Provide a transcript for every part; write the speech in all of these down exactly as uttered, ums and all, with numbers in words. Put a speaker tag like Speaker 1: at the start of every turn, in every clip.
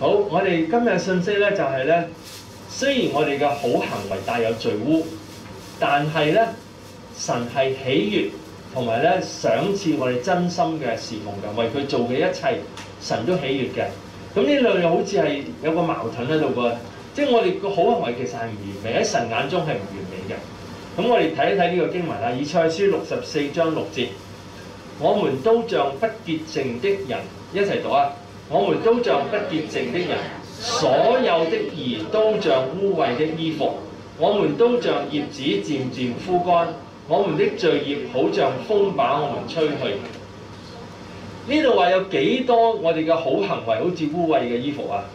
Speaker 1: 好，我哋今日信息咧就係咧，雖然我哋嘅好行為帶有罪污，但係咧神係喜悅同埋咧賞賜我哋真心嘅侍奉嘅，為佢做嘅一切，神都喜悅嘅。咁呢兩樣好似係有個矛盾喺度噃，即係我哋個好行為其實係唔完美，喺神眼中係唔完美嘅。咁我哋睇一睇呢個經文啦，以賽亞書六十四章六節，我們都像不潔淨的人，一齊讀啊！我們都像不潔淨的人，所有的義都像污穢的衣服，我們都像葉子漸漸枯乾，我們的罪孽好像風把我們吹去。呢度話有幾多我哋嘅好行為好似污穢嘅衣服啊？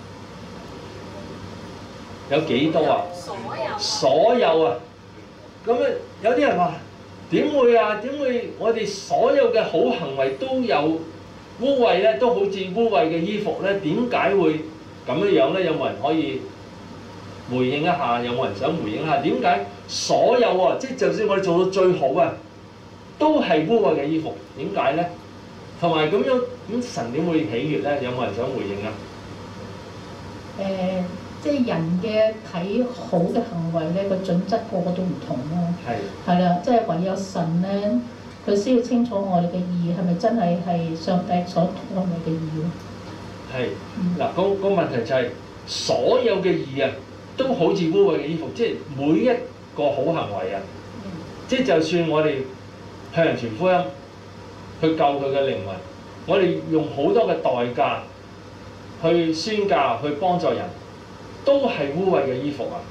Speaker 1: 有幾多啊？
Speaker 2: 所有。
Speaker 1: 所有啊！咁啊，有啲人話點會啊？點會我哋所有嘅好行為都有污穢咧？都好似污穢嘅衣服咧？點解會咁樣樣咧？有冇人可以回應一下？有冇人想回應一下？點解所有啊？即係就算我哋做到最好啊，都係污穢嘅衣服？點解咧？同埋咁樣咁神點會喜悅咧？有冇人想回應啊？
Speaker 3: 誒、呃，即係人嘅睇好嘅行為咧，個準則個個都唔同咯。
Speaker 1: 係。
Speaker 3: 係啦，即係唯有神咧，佢先要清楚我哋嘅義係咪真係係上帝所託我哋嘅義咯。
Speaker 1: 係。嗱，個個問題就係、是、所有嘅義啊，都好似污穢嘅衣服，即係每一個好行為啊，嗯、即係就算我哋向人傳福音。去救佢嘅靈魂，我哋用好多嘅代價去宣教、去幫助人，都係污穢嘅衣服啊！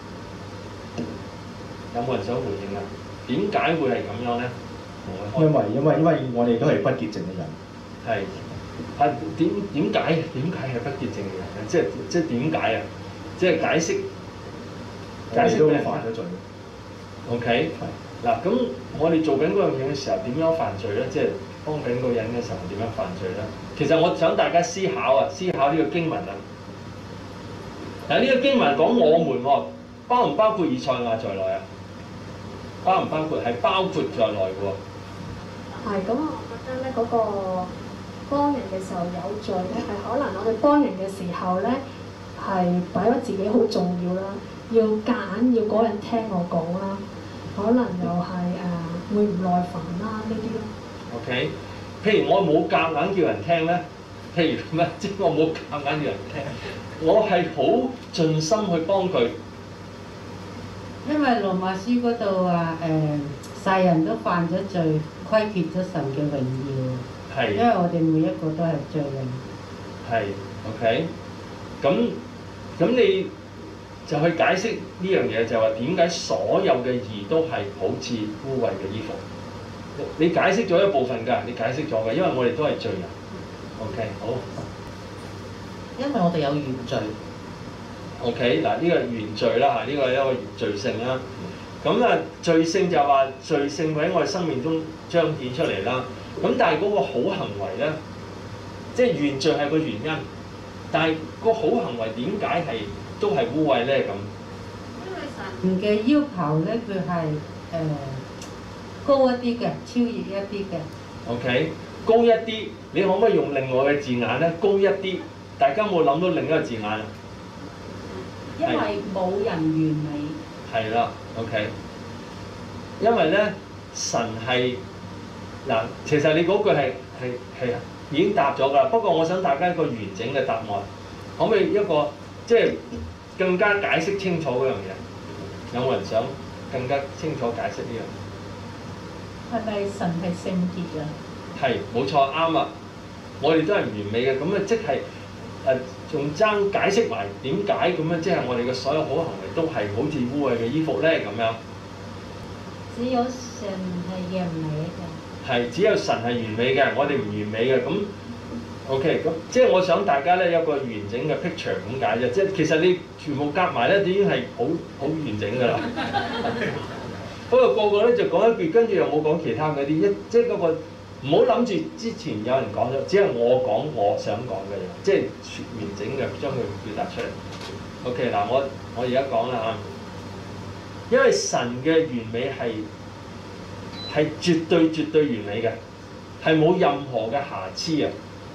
Speaker 1: 有冇人想回應啊？點解會係咁樣咧？
Speaker 4: 因為因為因為我哋都係不潔淨嘅人。
Speaker 1: 係係點點解點解係不潔淨嘅人咧？即係即係點解啊？即係解釋解釋咩？
Speaker 4: 犯咗罪。
Speaker 1: OK。嗱，咁我哋做緊嗰樣嘢嘅時候，點樣犯罪咧？即係幫緊嗰個人嘅時候，點樣犯罪咧？其實我想大家思考啊，思考呢個經文啊。嗱，呢個經文講我們喎，包唔包括以賽亞在內啊？包唔包括？係包括在內嘅喎。
Speaker 2: 係，咁我覺得咧，嗰個幫人嘅時候有罪咧，係可能我哋幫人嘅時候咧，係擺咗自己好重要啦，要夾硬要嗰人聽我講啦。可能又係誒、呃、會唔耐煩啦呢啲咯。
Speaker 1: OK，譬如我冇夾硬叫人聽咧，譬如咩？即係我冇夾硬叫人聽，我係好盡心去幫佢。
Speaker 5: 因為羅馬書嗰度話誒，世人都犯咗罪，虧缺咗神嘅榮耀。係。因為我哋每一個都係罪人。係
Speaker 1: OK，咁咁你就去解釋呢樣嘢，就係話點解所有嘅義都係好似污穢嘅衣服？你解釋咗一部分㗎，你解釋咗嘅，因為我哋都係罪人。OK， 好。
Speaker 6: 因為我哋有原罪。
Speaker 1: OK， 嗱呢個原罪啦嚇，呢個係一個罪性啦。咁啊，罪性就係話罪性喺我哋生命中彰顯出嚟啦。咁但係嗰個好行為咧，即係原罪係個原因，但係個好行為點解係都係污穢咧咁？
Speaker 5: 因為神嘅要求咧，佢係誒高一啲嘅，超越一啲嘅。
Speaker 1: OK， 高一啲，你可唔可以用另外嘅字眼咧？高一啲，大家有冇諗到另一個字眼啊？
Speaker 5: 因為冇人完美。
Speaker 1: 係啦 ，OK。因為咧，神係嗱，其實你嗰句係係係已經答咗㗎啦。不過我想大家一個完整嘅答案，可唔可以一個即係更加解釋清楚嗰樣嘢？有冇人想更加清楚解釋呢樣？
Speaker 3: 係咪神係聖潔啊？
Speaker 1: 係，冇錯，啱啊！我哋都係唔完美嘅，咁啊即係誒，仲爭解釋埋點解咁樣，即係我哋嘅所有好行為都係好似污穢嘅衣服咧咁樣。
Speaker 5: 只有神係完美嘅。
Speaker 1: 係，只有神係完美嘅，我哋唔完美嘅。咁 OK，咁即係我想大家咧有個完整嘅 picture 咁解啫。即係其實你全部夾埋咧，已經係好好完整㗎啦。不過個個咧就講一句，跟住又冇講其他嗰啲，一即係嗰個唔好諗住之前有人講咗，只係我講我想講嘅嘢，即係全完整嘅將佢表達出嚟。OK，嗱我我而家講啦嚇，因為神嘅完美係係絕對絕對完美嘅，係冇任何嘅瑕疵啊！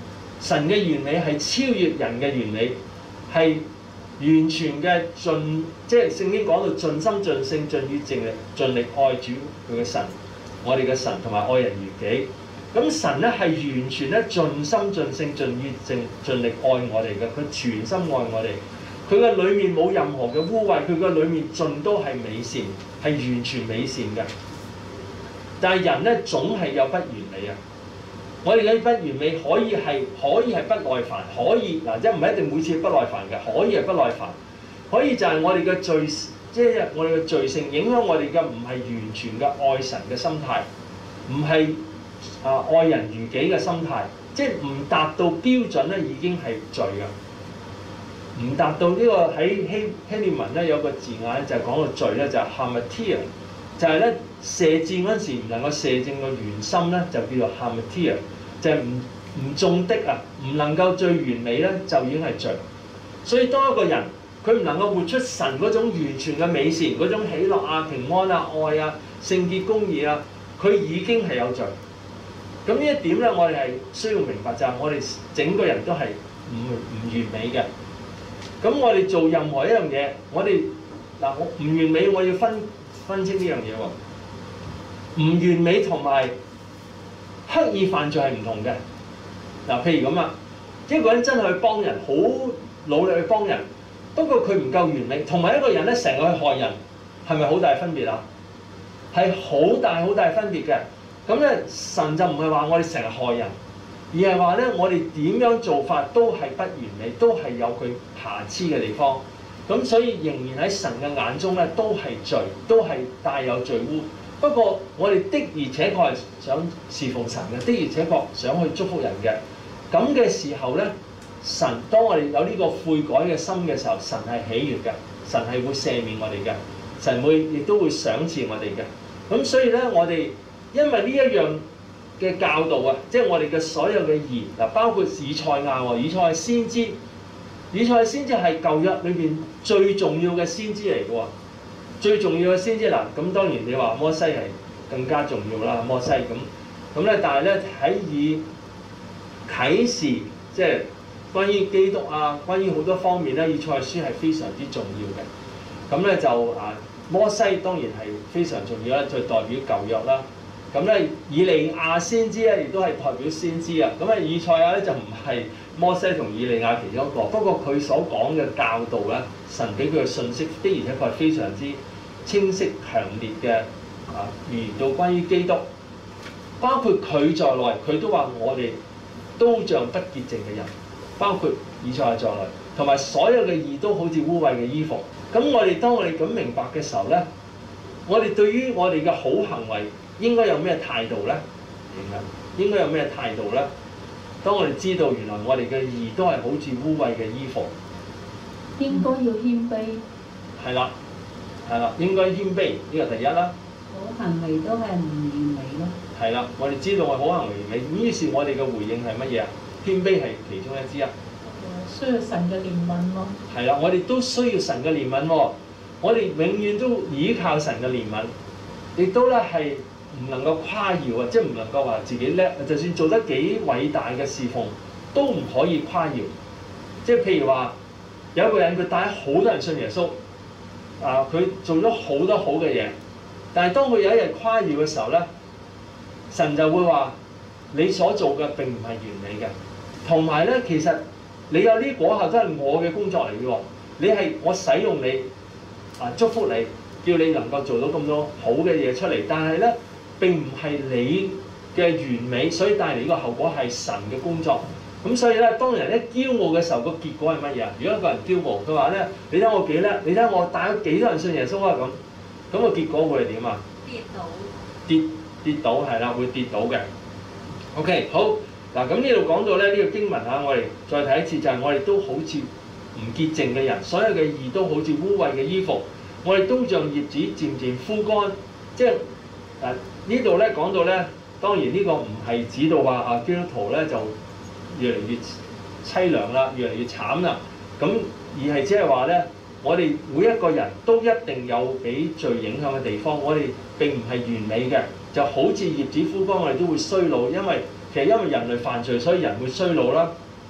Speaker 1: 神嘅完美係超越人嘅完美，係完全嘅盡，即係聖經講到盡心盡性盡意盡力盡力愛主佢嘅神，我哋嘅神同埋愛人如己。咁神咧係完全咧盡心盡性盡意盡盡力愛我哋嘅，佢全心愛我哋。佢嘅裏面冇任何嘅污穢，佢嘅裏面盡都係美善，係完全美善嘅。但係人咧總係有不完美啊！我哋嘅不完美可以係可以係不耐煩，可以嗱，即係唔係一定每次不耐煩嘅，可以係不耐煩，可以就係我哋嘅罪，即係我哋嘅罪性影響我哋嘅唔係完全嘅愛神嘅心態，唔係啊愛人如己嘅心態，即係唔達到標準咧已經係罪㗎。唔達到呢個喺希希臘文咧有個字眼就係講到罪咧，就係 hamartia， 就係咧射箭嗰陣時唔能夠射正個圓心咧，就叫做 hamartia， 就係唔唔中的啊，唔能夠最完美咧就已經係罪。所以當一個人佢唔能夠活出神嗰種完全嘅美善，嗰種喜樂啊、平安啊、愛啊、聖潔公義啊，佢已經係有罪。咁呢一點咧，我哋係需要明白，就係我哋整個人都係唔唔完美嘅。咁我哋做任何一樣嘢，我哋嗱我唔完美，我要分分清呢樣嘢喎。唔完美同埋刻意犯罪係唔同嘅。嗱，譬如咁啊，一個人真係去幫人，好努力去幫人，不過佢唔夠完美，同埋一個人咧成日去害人，係咪好大分別啊？係好大好大分別嘅。咁咧，神就唔係話我哋成日害人。而係話咧，我哋點樣做法都係不完美，都係有佢瑕疵嘅地方。咁所以仍然喺神嘅眼中咧，都係罪，都係帶有罪污。不過我哋的而且確係想侍奉神嘅，的而且確想去祝福人嘅。咁嘅時候咧，神當我哋有呢個悔改嘅心嘅時候，神係喜悅嘅，神係會赦免我哋嘅，神會亦都會賞賜我哋嘅。咁所以咧，我哋因為呢一樣嘅教導啊，即係我哋嘅所有嘅義嗱，包括以賽亞喎，以賽亞先知，以賽亞先知係舊約裏邊最重要嘅先知嚟嘅喎，最重要嘅先知嗱，咁當然你話摩西係更加重要啦，摩西咁咁咧，但係咧喺以啟示即係關於基督啊，關於好多方面咧，以賽亞書係非常之重要嘅。咁咧就啊，摩西當然係非常重要啦，就代表舊約啦。咁咧，以利亞先知咧，亦都係代表先知啊。咁啊，以賽亞咧就唔係摩西同以利亞其中一個，不過佢所講嘅教導咧，神俾佢嘅信息的而且確係非常之清晰強烈嘅啊，預言到關於基督，包括佢在內，佢都話我哋都像不潔淨嘅人，包括以賽亞在內，同埋所有嘅義都好似污穢嘅衣服。咁我哋當我哋咁明白嘅時候咧，我哋對於我哋嘅好行為應該有咩態度咧？應該有咩態度咧？當我哋知道原來我哋嘅義都係好似污穢嘅衣服，
Speaker 3: 應該要謙卑。
Speaker 1: 係啦，係啦，應該謙卑，呢個第一啦。
Speaker 5: 好行為都係唔完美咯。
Speaker 1: 係啦，我哋知道我好行為完美，咁於是我哋嘅回應係乜嘢啊？謙卑係其中一之一。
Speaker 3: 需要神嘅憐憫咯。
Speaker 1: 係啦，我哋都需要神嘅憐憫喎。我哋永遠都依靠神嘅憐憫，亦都咧係唔能夠誇耀啊！即係唔能夠話自己叻，就算做得幾偉大嘅侍奉，都唔可以誇耀。即係譬如話，有一個人佢帶好多人信耶穌，啊，佢做咗好多好嘅嘢，但係當佢有一日誇耀嘅時候咧，神就會話：你所做嘅並唔係完美嘅，同埋咧，其實你有啲果效都係我嘅工作嚟嘅喎，你係我使用你。啊！祝福你，叫你能夠做到咁多好嘅嘢出嚟，但係咧並唔係你嘅完美，所以帶嚟呢個後果係神嘅工作。咁所以咧，當人一驕傲嘅時候，個結果係乜嘢啊？如果一個人驕傲，佢話咧：你睇我幾叻，你睇我帶咗幾多人信耶穌啊！咁咁個結果會係點啊？跌倒。跌跌倒係啦，會跌倒嘅。OK， 好嗱，咁呢度講到咧呢、這個經文啊，我哋再睇一次，就係、是、我哋都好似唔潔淨嘅人，所有嘅義都好似污穢嘅衣服，我哋都像葉子漸漸枯乾。即係誒呢度咧講到咧，當然呢個唔係指到話啊基督徒咧就越嚟越凄涼啦，越嚟越慘啦。咁而係只係話咧，我哋每一個人都一定有俾罪影響嘅地方，我哋並唔係完美嘅，就好似葉子枯乾，我哋都會衰老，因為其實因為人類犯罪，所以人會衰老啦。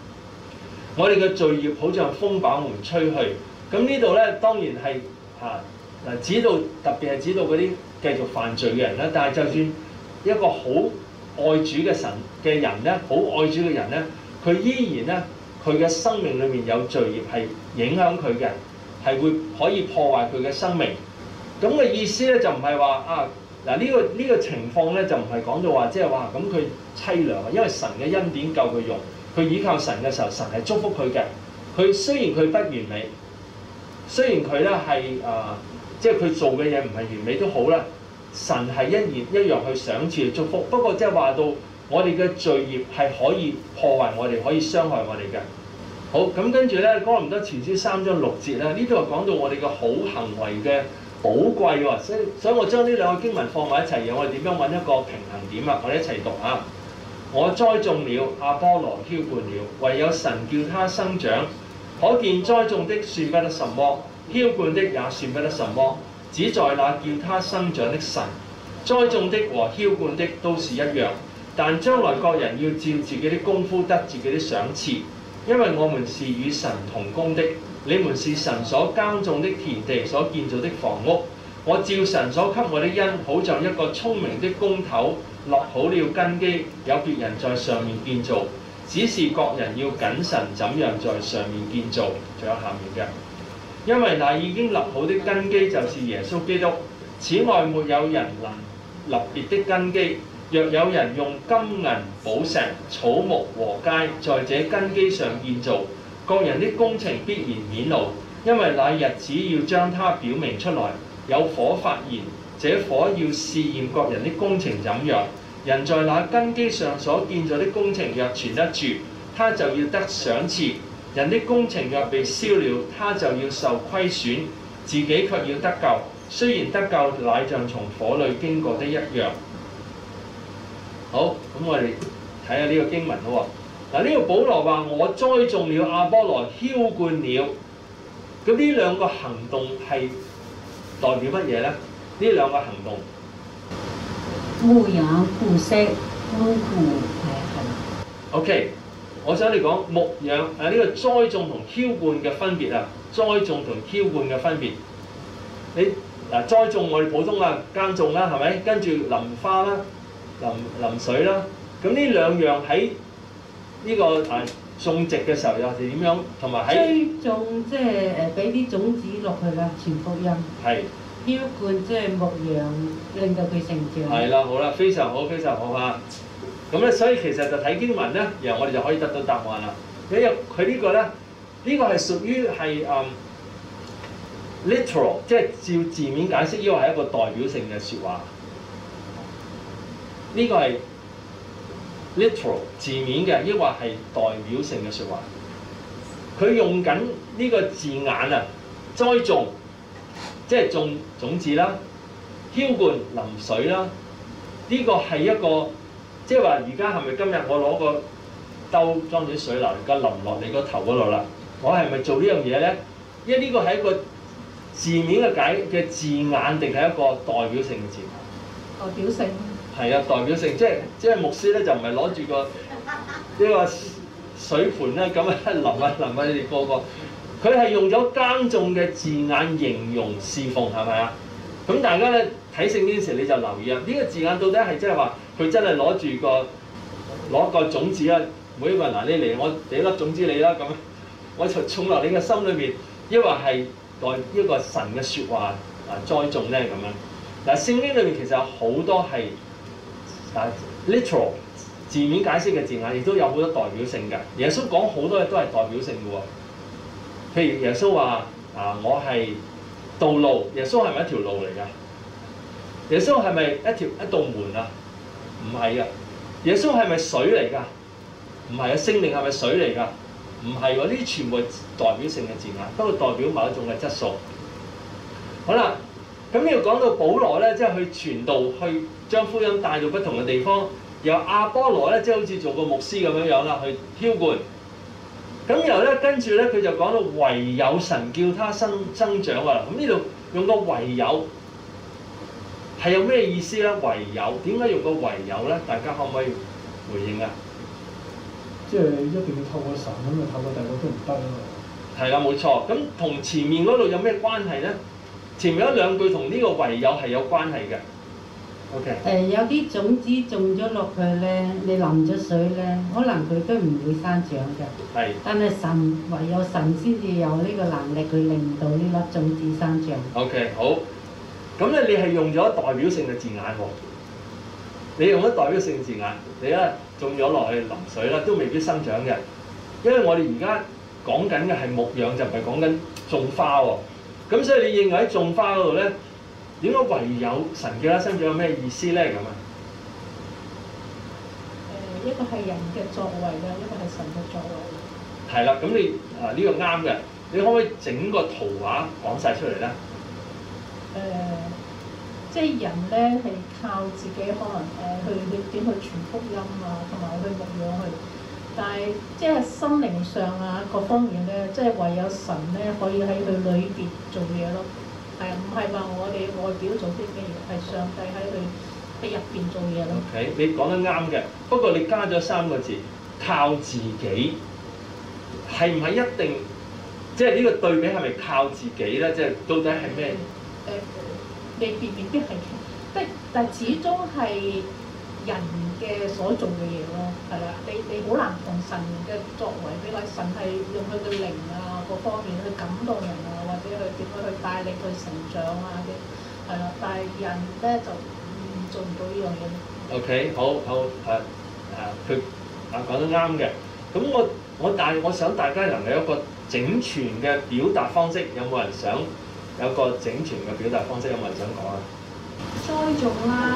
Speaker 1: 我哋嘅罪孽好像風把我們吹去。咁呢度咧當然係嚇嗱，指到特別係指到嗰啲繼續犯罪嘅人啦。但係就算一個好愛主嘅神嘅人咧，好愛主嘅人咧，佢依然咧佢嘅生命裏面有罪孽係影響佢嘅，係會可以破壞佢嘅生命。咁嘅意思咧就唔係話啊嗱呢個呢個情況咧就唔係講到話即係話咁佢凄涼啊，因為神嘅恩典夠佢用，佢依靠神嘅時候，神係祝福佢嘅。佢雖然佢不完美，雖然佢咧係啊即係佢做嘅嘢唔係完美都好啦，神係一然一樣去賞賜去祝福。不過即係話到我哋嘅罪孽係可以破壞我哋，可以傷害我哋嘅。好，咁跟住咧，哥林多前書三章六節咧，呢度係講到我哋嘅好行為嘅寶貴喎，所以所以我將呢兩個經文放埋一齊，讓我哋點樣揾一個平衡點啊？我哋一齊讀啊！我栽種了，阿波羅澆灌了，唯有神叫他生長。可見栽種的算不得什麼，澆灌的也算不得什麼，只在那叫他生長的神。栽種的和澆灌的都是一樣，但將來各人要照自己的功夫得自己的賞賜，因為我們是與神同工的。你們是神所耕種的田地，所建造的房屋。我照神所給我的恩，好像一個聰明的工頭，落好了根基，有別人在上面建造。只是各人要謹慎怎樣在上面建造。仲有下面嘅，因為那已經立好的根基就是耶穌基督。此外沒有人能立別的根基。若有人用金銀寶石、草木禾秸在這根基上建造，各人的工程必然顯露，因為那日子要將它表明出來。有火發現，這火要試驗各人的工程怎樣。人在那根基上所建造的工程若存得住，他就要得賞賜；人的工程若被燒了，他就要受虧損，自己卻要得救。雖然得救，乃像從火裏經過的一樣。好，咁我哋睇下呢個經文咯。嗱，呢個保羅話：我栽種了，阿波羅澆灌了。咁呢兩個行動係代表乜嘢咧？呢兩個行動，
Speaker 5: 牧養、顧惜、豐富，係啊係。
Speaker 1: OK，我想你講牧養啊，呢、這個栽種同澆灌嘅分別啊，栽種同澆灌嘅分別。你嗱栽種我哋普通啊耕種啦，係咪？跟住淋花啦。淋淋水啦，咁呢兩樣喺呢個誒種植嘅時候又係點樣？同埋喺
Speaker 5: 栽種即係誒俾啲種子落去啦，傳福音。係。澆灌即係牧養，令到佢成長。係啦，好啦，非常好，非常好啊！
Speaker 1: 咁咧，所以其實就睇經文咧，然後我哋就可以得到答案啦。因為佢呢個咧，呢、呢個係屬於係誒、um, literal，即係照字面解釋，呢個係一個代表性嘅説話。呢個係 literal 字面嘅，抑或係代表性嘅説話。佢用緊呢個字眼啊，栽種，即係種種子啦，澆灌淋水啦。呢、這個係一個，即係話而家係咪今日我攞個兜裝住水流，而家淋落你個頭嗰度啦？我係咪做呢樣嘢咧？因為呢個係一個字面嘅解嘅字眼，定係一個代表性嘅字眼？
Speaker 2: 代表性。
Speaker 1: 係啊，代表性，即係即係牧師咧，就唔係攞住個呢個水盤咧咁啊淋啊淋啊！你哋個個，佢係用咗耕種嘅字眼形容侍奉，係咪啊？咁大家咧睇聖經時你就留意啊，呢、這個字眼到底係即係話佢真係攞住個攞個種子啊，每一個人嗱你嚟我俾粒種子你啦咁，我就種落你嘅心裏面，抑或係代一個神嘅説話啊栽種咧咁樣。嗱，聖經裏面其實有好多係。啊 literal 字面解釋嘅字眼，亦都有好多代表性嘅。耶穌講好多嘢都係代表性嘅喎。譬如耶穌話：啊，我係道路。耶穌係咪一條路嚟㗎？耶穌係咪一條一道門啊？唔係㗎。耶穌係咪水嚟㗎？唔係啊。聖靈係咪水嚟㗎？唔係喎。呢啲全部係代表性嘅字眼，都會代表某一種嘅質素。好啦。咁要講到保羅咧，即係去傳道，去將福音帶到不同嘅地方。由亞波羅咧，即係好似做個牧師咁樣樣啦，去澆灌。咁然後咧，跟住咧，佢就講到唯有神叫他生增長啊！咁呢度用個唯有係有咩意思咧？唯有點解用個唯有咧？大家可唔可以回應啊？
Speaker 5: 即
Speaker 7: 即係一定要透過神咁啊，透過第二個都唔得啊。
Speaker 1: 係啦，冇錯。咁同前面嗰度有咩關係咧？前面嗰兩句同呢個唯有係有關係嘅。OK。誒、
Speaker 5: 呃、有啲種子種咗落去咧，你淋咗水咧，可能佢都唔會生長嘅。
Speaker 1: 係。
Speaker 5: 但係神唯有神先至有呢個能力去令到呢粒種子生長。
Speaker 1: OK， 好。咁咧，你係用咗代表性嘅字眼喎。你用咗代表性字眼，你咧種咗落去淋水啦，都未必生長嘅。因為我哋而家講緊嘅係牧養，就唔係講緊種花喎。咁所以你認為喺種花嗰度咧，點解唯有神嘅啦生長有咩意思咧？咁啊？
Speaker 3: 誒，一個係人嘅作為嘅，一個係神嘅作為。
Speaker 1: 係啦，咁你啊呢、呢個啱嘅，你可唔可以整個圖畫講晒出嚟咧？
Speaker 3: 誒、呃，即係人咧係靠自己可能誒、呃、去去點去傳福音啊，同埋去牧養佢。但係即係心靈上啊各方面咧，即係唯有神咧可以喺佢裏邊做嘢咯。係啊，唔係話我哋外表做啲咩嘢，係上帝喺佢喺入邊做嘢咯。
Speaker 1: OK， 你講得啱嘅，不過你加咗三個字，靠自己，係唔係一定？即係呢個對比係咪靠自己咧？即係到底係咩？
Speaker 3: 誒、呃，未必未必係，即係但係始終係人嘅所做嘅嘢咯，係啦，你你好難同神嘅作為比較，神係用佢嘅靈啊各方面去感動人啊，或者去點樣去帶領佢成長啊啲，係啦，但係人咧就唔做唔到呢樣嘢。
Speaker 1: OK， 好好誒誒，佢啊講得啱嘅，咁我我但係我想大家能夠有一個整全嘅表達方式，有冇人想？有個整全嘅表達方式，有冇人想講啊？
Speaker 2: 栽種啦，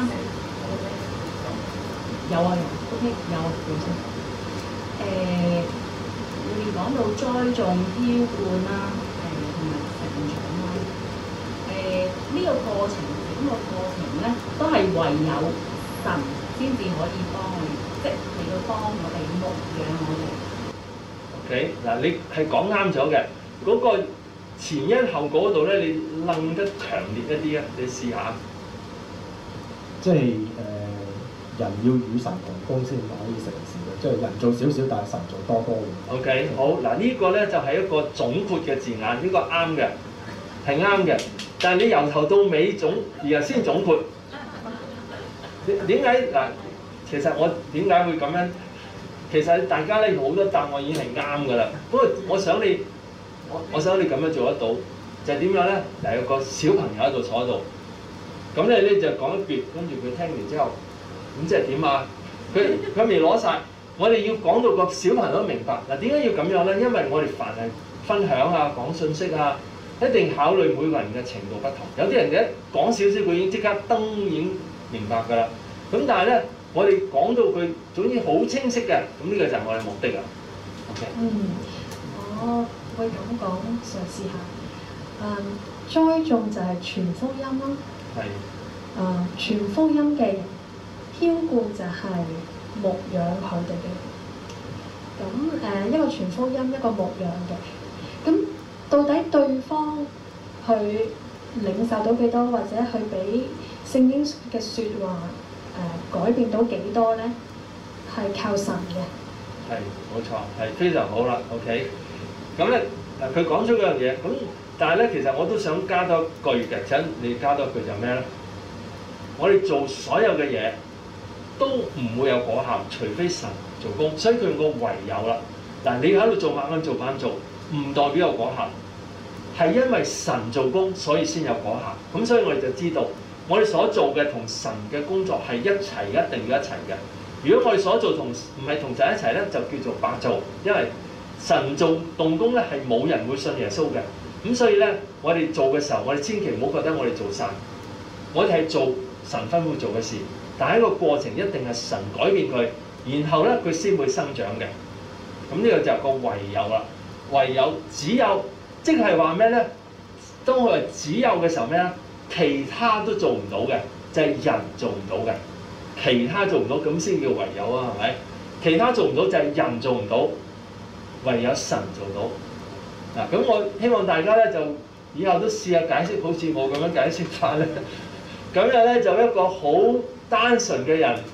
Speaker 3: 有啊有 ，OK 有有先。
Speaker 2: 誒，裏面講到栽種、澆灌啦，誒同埋成長啦。誒呢個過程，整個過程咧，都係唯有神先至可以幫我哋，即係嚟到幫我哋牧養我哋。
Speaker 1: OK，嗱你係講啱咗嘅，嗰個前因後果嗰度咧，你楞得強烈一啲啊！你試下。
Speaker 4: 即係誒、呃，人要與神同工先可以成事嘅，即係人做少少，但係神做多多嘅。
Speaker 1: OK， 好嗱，呢個咧就係一個總括嘅字眼，呢個啱嘅，係啱嘅。但係你由頭到尾總，然後先總括。點解嗱？其實我點解會咁樣？其實大家咧好多答案已經係啱㗎啦。不過我想你。我我想你咁樣做得到，就係點樣咧？嗱，有個小朋友喺度坐喺度，咁你咧就講一句，跟住佢聽完之後，咁即係點啊？佢佢未攞晒，我哋要講到個小朋友都明白。嗱，點解要咁樣咧？因為我哋凡係分享啊、講信息啊，一定考慮每個人嘅程度不同。有啲人一講少少，佢已經即刻燈已經明白㗎啦。咁但係咧，我哋講到佢總之好清晰嘅，咁呢個就係我哋目的啦。OK。
Speaker 2: 嗯，我會咁講，嘗試下。誒、嗯，栽種就係傳福音啦。
Speaker 1: 係。
Speaker 2: 誒、呃，傳福音嘅人，澆灌就係牧養佢哋嘅。咁誒、呃，一個傳福音，一個牧養嘅。咁到底對方去領受到幾多，或者去俾聖經嘅説話誒、呃、改變到幾多咧？係靠神嘅。
Speaker 1: 係，冇錯，係非常好啦。OK。咁咧，誒佢講出嗰樣嘢，咁但係咧，其實我都想加多句嘅，請你加多句就咩咧？我哋做所有嘅嘢都唔會有果效，除非神做工，所以佢用個唯有啦。嗱，你喺度做猛咁做猛做，唔代表有果效，係因為神做工，所以先有果效。咁所以我哋就知道，我哋所做嘅同神嘅工作係一齊，一定要一齊嘅。如果我哋所做同唔係同神一齊咧，就叫做白做，因為神做動工咧係冇人會信耶穌嘅。咁所以咧，我哋做嘅時候，我哋千祈唔好覺得我哋做晒，我哋係做神吩咐做嘅事，但係一個過程一定係神改變佢，然後咧佢先會生長嘅。咁呢個就係個唯有啦，唯有只有，即係話咩咧？當佢話只有嘅時候咩咧？其他都做唔到嘅，就係人做唔到嘅。其他做唔到，咁先叫唯有啊，係咪？其他做唔到就係人做唔到，唯有神做到。嗱、啊，咁我希望大家咧就以後都試下解釋，好似我咁樣解釋法咧。咁樣咧就一個好單純嘅人，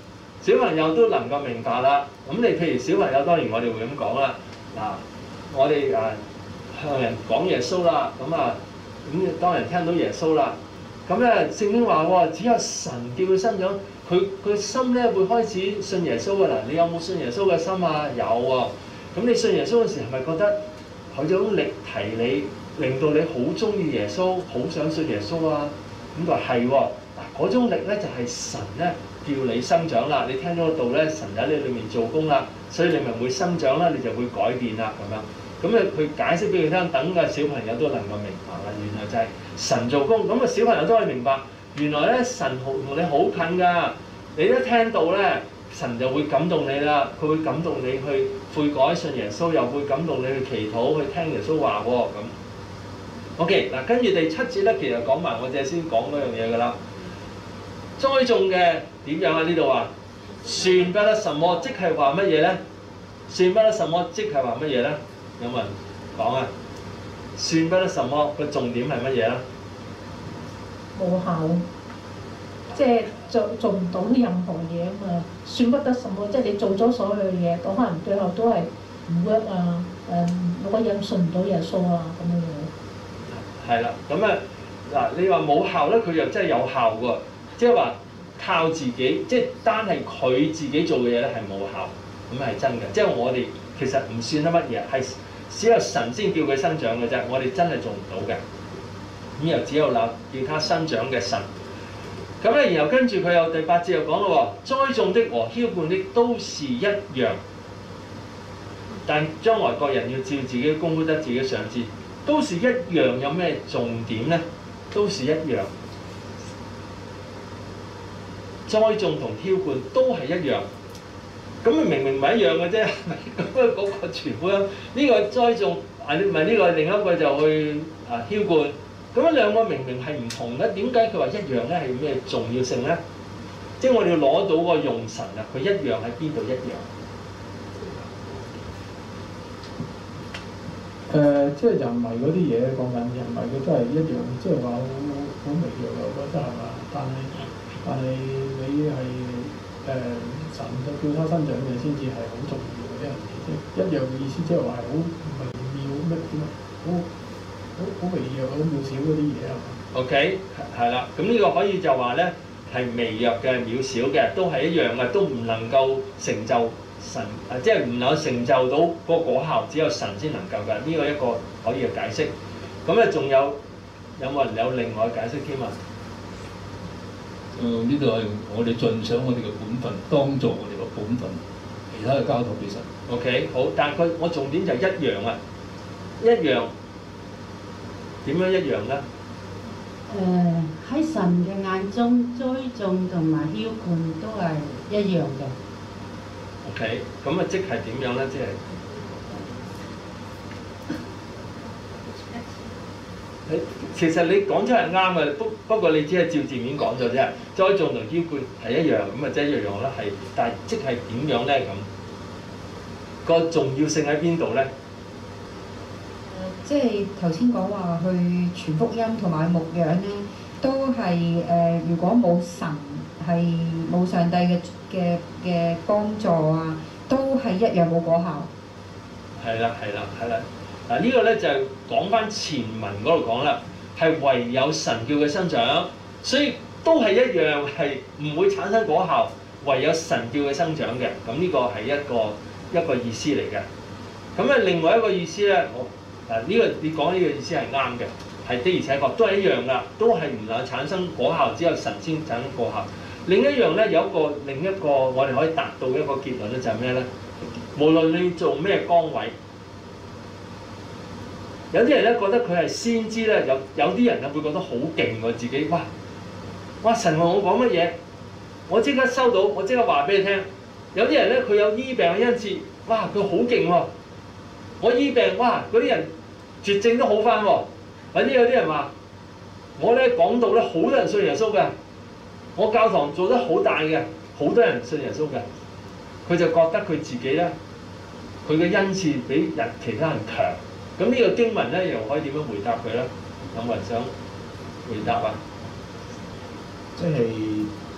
Speaker 1: 小朋友都能夠明白啦。咁你譬如小朋友當然我哋會咁講啦。嗱，我哋誒向人講耶穌啦，咁啊咁當人聽到耶穌啦，咁咧聖經話喎，只有神叫佢生長，佢佢心咧會開始信耶穌㗎啦。你有冇信耶穌嘅心啊？有喎。咁你信耶穌嘅時候，係咪覺得佢有種力提你，令到你好中意耶穌，好想信耶穌啊？咁就係喎。嗱，嗰種力咧就係神咧叫你生長啦。你聽咗個道咧，神喺你裏面做工啦，所以你咪會生長啦，你就會改變啦咁樣。咁咧佢解釋俾佢聽，等個小朋友都能夠明白啦。原來就係神做工，咁個小朋友都可以明白。原來咧神同你好近㗎，你一聽到咧，神就會感動你啦。佢會感動你去悔改信耶穌，又會感動你去祈禱，去聽耶穌話喎咁。OK， 嗱跟住第七節咧，其實講埋我哋先講嗰樣嘢㗎啦。栽種嘅點樣啊？呢度話算不得什麼，即係話乜嘢咧？算不得什麼，即係話乜嘢咧？有冇人講啊？算不得什麼個重點係乜嘢咧？
Speaker 3: 無效，即係做做唔到任何嘢啊嘛！算不得什麼，即係你做咗所有嘢，可能最後都係唔 work 啊！誒，嗰個人信唔到耶穌啊咁樣樣。
Speaker 1: 係啦，咁啊嗱，你話冇效咧，佢又真係有效喎。即係話靠自己，即係單係佢自己做嘅嘢咧係冇效，咁係真嘅。即係我哋其實唔算得乜嘢，係只有神先叫佢生長嘅啫。我哋真係做唔到嘅。咁又只有嗱叫他生長嘅神。咁咧，然後跟住佢有第八節又講咯喎，栽種的和澆灌的都是一樣，但將來各人要照自己功夫得自己賞賜，都是一樣。有咩重點咧？都是一樣。栽種同澆灌都係一樣，咁咪明明唔係一樣嘅啫。咁啊嗰個全部呢、呢個栽種啊，唔係呢個另一個就去啊澆灌，咁樣兩個明明係唔同嘅，點解佢話一樣咧？係咩重要性咧？即係我哋要攞到個用神啊，佢一樣喺邊度一樣？
Speaker 7: 誒、呃，即係人為嗰啲嘢講緊，人為嘅都係一樣，即係話好好微弱嘅，我覺得係嘛？但係但係你係誒、呃、神就叫他生長嘅先至係好重要嘅一樣嘢，即係一樣嘅意思，即係話係好微妙咩點啊？好好好微弱好渺小嗰啲嘢啊。OK，
Speaker 1: 係啦，咁呢個可以就話咧係微弱嘅、渺小嘅，都係一樣嘅，都唔能夠成就神啊，即係唔能夠成就到個果效，只有神先能夠㗎。呢、這個一個可以嘅解釋。咁咧仲有有冇人有另外嘅解釋添啊？
Speaker 8: 誒呢度係我哋盡上我哋嘅本分，當做我哋嘅本分，其他嘅交託俾神。
Speaker 1: OK， 好，但係佢我重點就係一樣啊，一樣點樣一樣咧？
Speaker 5: 誒喺、呃、神嘅眼中，栽種同埋澆灌都係一樣嘅。
Speaker 1: OK， 咁啊即係點樣咧？即係你其實你講出係啱嘅，不不過你只係照字面講咗啫。栽種同澆灌係一樣，咁啊即係一樣啦。係，但係即係點樣咧？咁個重要性喺邊度咧？
Speaker 9: 即係頭先講話去傳福音同埋牧養咧，都係誒、呃。如果冇神係冇上帝嘅嘅嘅幫助啊，都係一樣冇果效。
Speaker 1: 係啦，係啦，係啦。嗱、這個、呢個咧就係講翻前文嗰度講啦，係唯有神叫佢生長，所以都係一樣係唔會產生果效，唯有神叫佢生長嘅。咁呢個係一個一個意思嚟嘅。咁啊，另外一個意思咧，我。嗱呢、這個你講呢個意思係啱嘅，係的而且確都係一樣噶，都係唔能夠產生果效，只有神先產生果效。另一樣咧，有一個另一個我哋可以達到一個結論咧，就係咩咧？無論你做咩崗位，有啲人咧覺得佢係先知咧，有有啲人啊會覺得好勁喎，自己哇哇神話我講乜嘢，我即刻收到，我即刻話俾你聽。有啲人咧佢有醫病嘅恩賜，哇佢好勁喎。我醫病，哇！嗰啲人絕症都好翻喎。或者有啲人話，我咧講道咧，好多人信耶穌嘅。我教堂做得好大嘅，好多人信耶穌嘅。佢就覺得佢自己咧，佢嘅恩賜比人其他人強。咁呢個經文咧，又可以點樣回答佢咧？有冇人想回答啊？
Speaker 4: 即係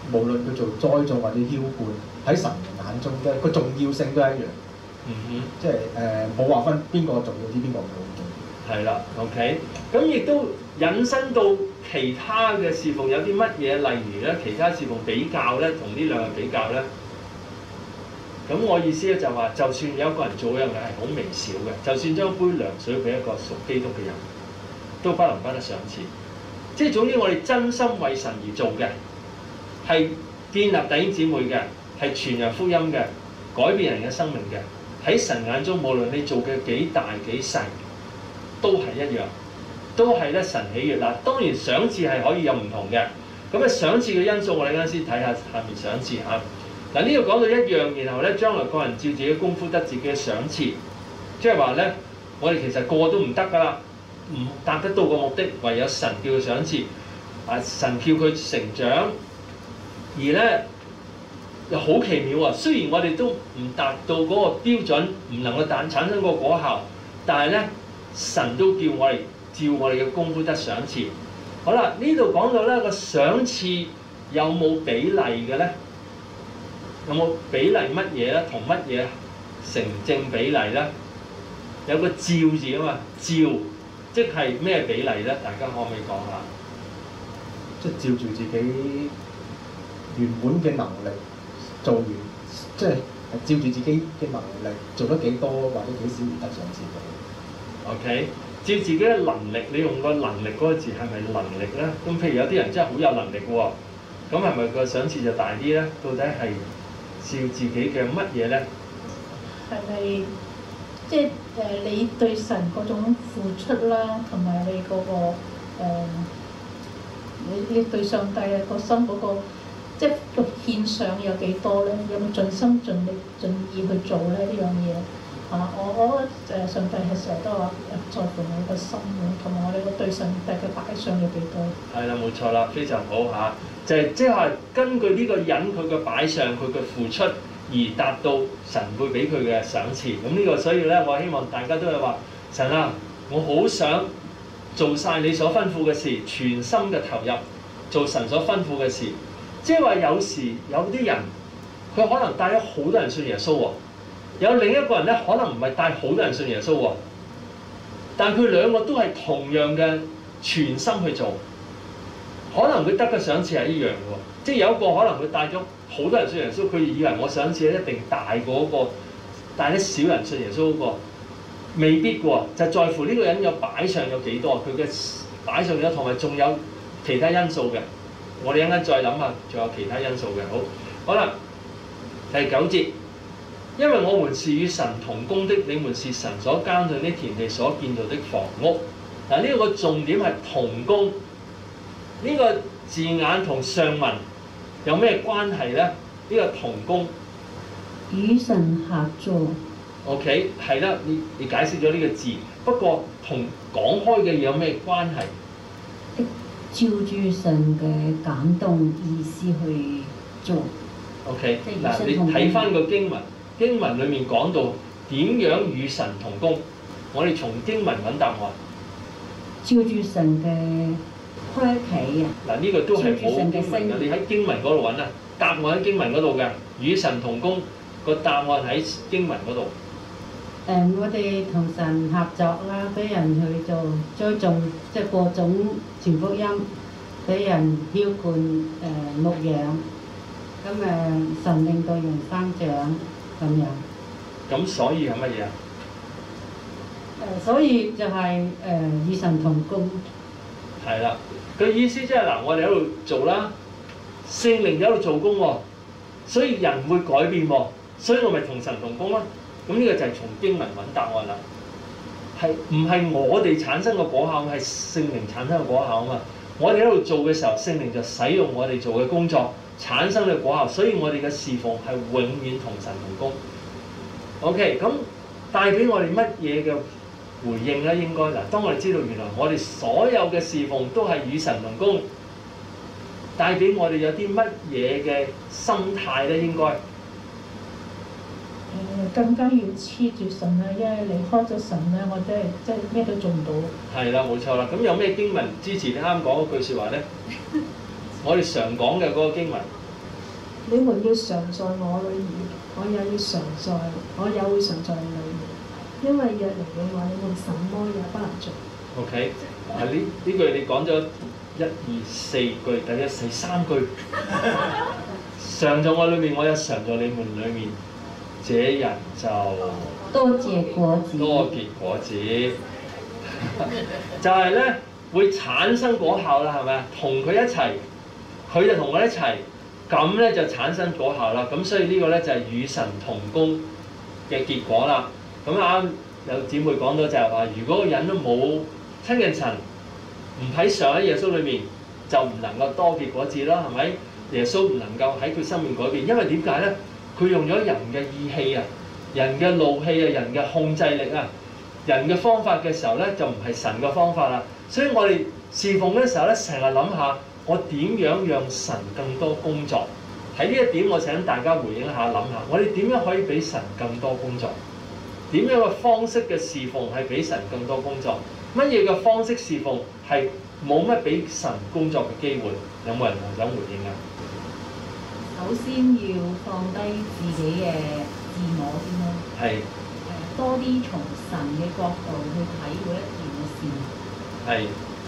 Speaker 4: 無論佢做栽種或者澆灌，喺神嘅眼中咧個重要性都係一樣。
Speaker 1: 嗯哼，
Speaker 4: 即係誒冇話分邊個重要啲，邊個唔重要。
Speaker 1: 係啦 ，OK，咁亦都引申到其他嘅侍奉有啲乜嘢？例如咧，其他侍奉比較咧，同呢兩個比較咧。咁我意思咧就話，就算有一個人做一樣嘢係好微小嘅，就算將杯涼水俾一個屬基督嘅人，都不能不得賞賜。即係總之，我哋真心為神而做嘅，係建立弟兄姊妹嘅，係傳揚福音嘅，改變人嘅生命嘅。喺神眼中，無論你做嘅幾大幾細，都係一樣，都係咧神喜悅。嗱，當然賞賜係可以有唔同嘅。咁啊，賞賜嘅因素我哋啱先睇下下面賞賜嚇。嗱，呢度講到一樣，然後咧將來個人照自己功夫得自己嘅賞賜，即係話咧，我哋其實個個都唔得噶啦，唔達得到個目的，唯有神叫佢賞賜，啊神叫佢成長，而咧又好奇妙啊！雖然我哋都唔達到嗰個標準，唔能夠產產生個果效，但係咧神都叫我哋照我哋嘅功夫得賞賜。好啦，呢度講到咧個賞賜有冇比例嘅咧？有冇比例乜嘢咧？同乜嘢成正比例咧？有個照字啊嘛，照即係咩比例咧？大家可唔可以講下？
Speaker 4: 即係照住自己原本嘅能力做完，即係照住自己嘅能力做得幾多或者幾少而得賞賜嘅。
Speaker 1: OK， 照自己嘅能力，你用個能力嗰個字係咪能力咧？咁譬如有啲人真係好有能力喎，咁係咪個賞賜就大啲咧？到底係？照自己嘅乜嘢咧？
Speaker 3: 係咪即係誒、呃、你對神嗰種付出啦，同埋你嗰、嗰個、呃、你你對上帝嘅個心嗰個，即係個獻上有幾多咧？有冇盡心盡力盡意去做咧？呢樣嘢嚇，我我覺得誒上帝係成日都話在乎我個心嘅，同埋我哋個對上帝嘅擺上有幾多？係
Speaker 1: 啦，冇錯啦，非常好嚇。就係即係根據呢個人佢嘅擺上，佢嘅付出而達到神會俾佢嘅賞賜。咁呢個所以咧，我希望大家都係話神啊，我好想做晒你所吩咐嘅事，全心嘅投入做神所吩咐嘅事。即係話有時有啲人佢可能帶咗好多人信耶穌喎，有另一個人咧可能唔係帶好多人信耶穌喎，但佢兩個都係同樣嘅全心去做。可能佢得嘅賞賜係一樣喎，即係有一個可能佢帶咗好多人信耶穌，佢以為我賞賜一定大過嗰個帶啲少人信耶穌嗰個，未必喎，就在乎呢個人有擺上有幾多，佢嘅擺上有同埋仲有其他因素嘅。我哋一陣間再諗下，仲有其他因素嘅。好，好啦，第九節，因為我們是與神同工的，你們是神所耕種的田地所建造的房屋。嗱，呢個重點係同工。呢個字眼同上文有咩關係咧？呢、這個同工
Speaker 5: 與神合作。
Speaker 1: OK， 係啦，你你解釋咗呢個字，不過同講開嘅嘢有咩關係？
Speaker 5: 照住神嘅感動意思去做。
Speaker 1: OK， 嗱，你睇翻個經文，經文裡面講到點樣與神同工，我哋從經文揾答案。
Speaker 5: 照住神嘅開啓啊！
Speaker 1: 嗱，呢個都係冇經文嘅，你喺經文嗰度揾啊，答案喺經文嗰度嘅，與神同工個答案喺經文嗰度。
Speaker 5: 誒、嗯，我哋同神合作啦，俾人去做栽種，即係播種傳福音，俾人澆灌誒、呃、牧養，咁誒、呃、神令到人生長咁樣。
Speaker 1: 咁所以係乜嘢啊？
Speaker 5: 誒、呃，所以就係、是、誒、呃、與神同工。
Speaker 1: 係啦，佢意思即係嗱，我哋喺度做啦，聖靈喺度做工喎，所以人會改變喎，所以我咪同神同工咯。咁呢個就係從經文揾答案啦。係唔係我哋產生個果效，係聖靈產生個果效啊嘛？我哋喺度做嘅時候，聖靈就使用我哋做嘅工作產生嘅果效，所以我哋嘅侍奉係永遠同神同工。OK，咁帶俾我哋乜嘢嘅回應咧？應該嗱，當我哋知道原來我哋所有嘅侍奉都係與神同工，帶俾我哋有啲乜嘢嘅心態咧？應該誒、
Speaker 3: 呃、更加要黐住神啦，因為離開咗神咧，我真係真係咩都做唔到。係
Speaker 1: 啦，冇錯啦。咁有咩經文支持你啱講嗰句説話咧？我哋常講嘅嗰個經文，
Speaker 2: 你們要常在我裏面，我也要常在，我也會常在你裏面。因為若離了我，你們什麼也不能做。
Speaker 1: OK，啊呢呢句你講咗一二四句，第一第三句，常在我裏面，我也常在你們裏面，這人就
Speaker 5: 多結果子，
Speaker 1: 多結果子，就係咧會產生果效啦，係咪啊？同佢一齊，佢就同我一齊，咁咧就產生果效啦。咁所以呢個咧就係與神同工嘅結果啦。咁啱有姊妹講到就係話，如果個人都冇親近神，唔喺常喺耶穌裏面，就唔能夠多結果子啦，係咪？耶穌唔能夠喺佢生命改變，因為點解咧？佢用咗人嘅意氣啊，人嘅怒氣啊，人嘅控制力啊，人嘅方法嘅時候咧，就唔係神嘅方法啦。所以我哋侍奉嘅時候咧，成日諗下我點樣讓神更多工作。喺呢一點，我請大家回應一下，諗下我哋點樣可以俾神更多工作？點樣嘅方式嘅侍奉係俾神更多工作？乜嘢嘅方式侍奉係冇乜俾神工作嘅機會？有冇人想回應啊？
Speaker 3: 首先要放低自己嘅自我先咯，
Speaker 1: 係
Speaker 3: 誒多啲從神嘅角度去睇嗰一件嘅事。
Speaker 1: 係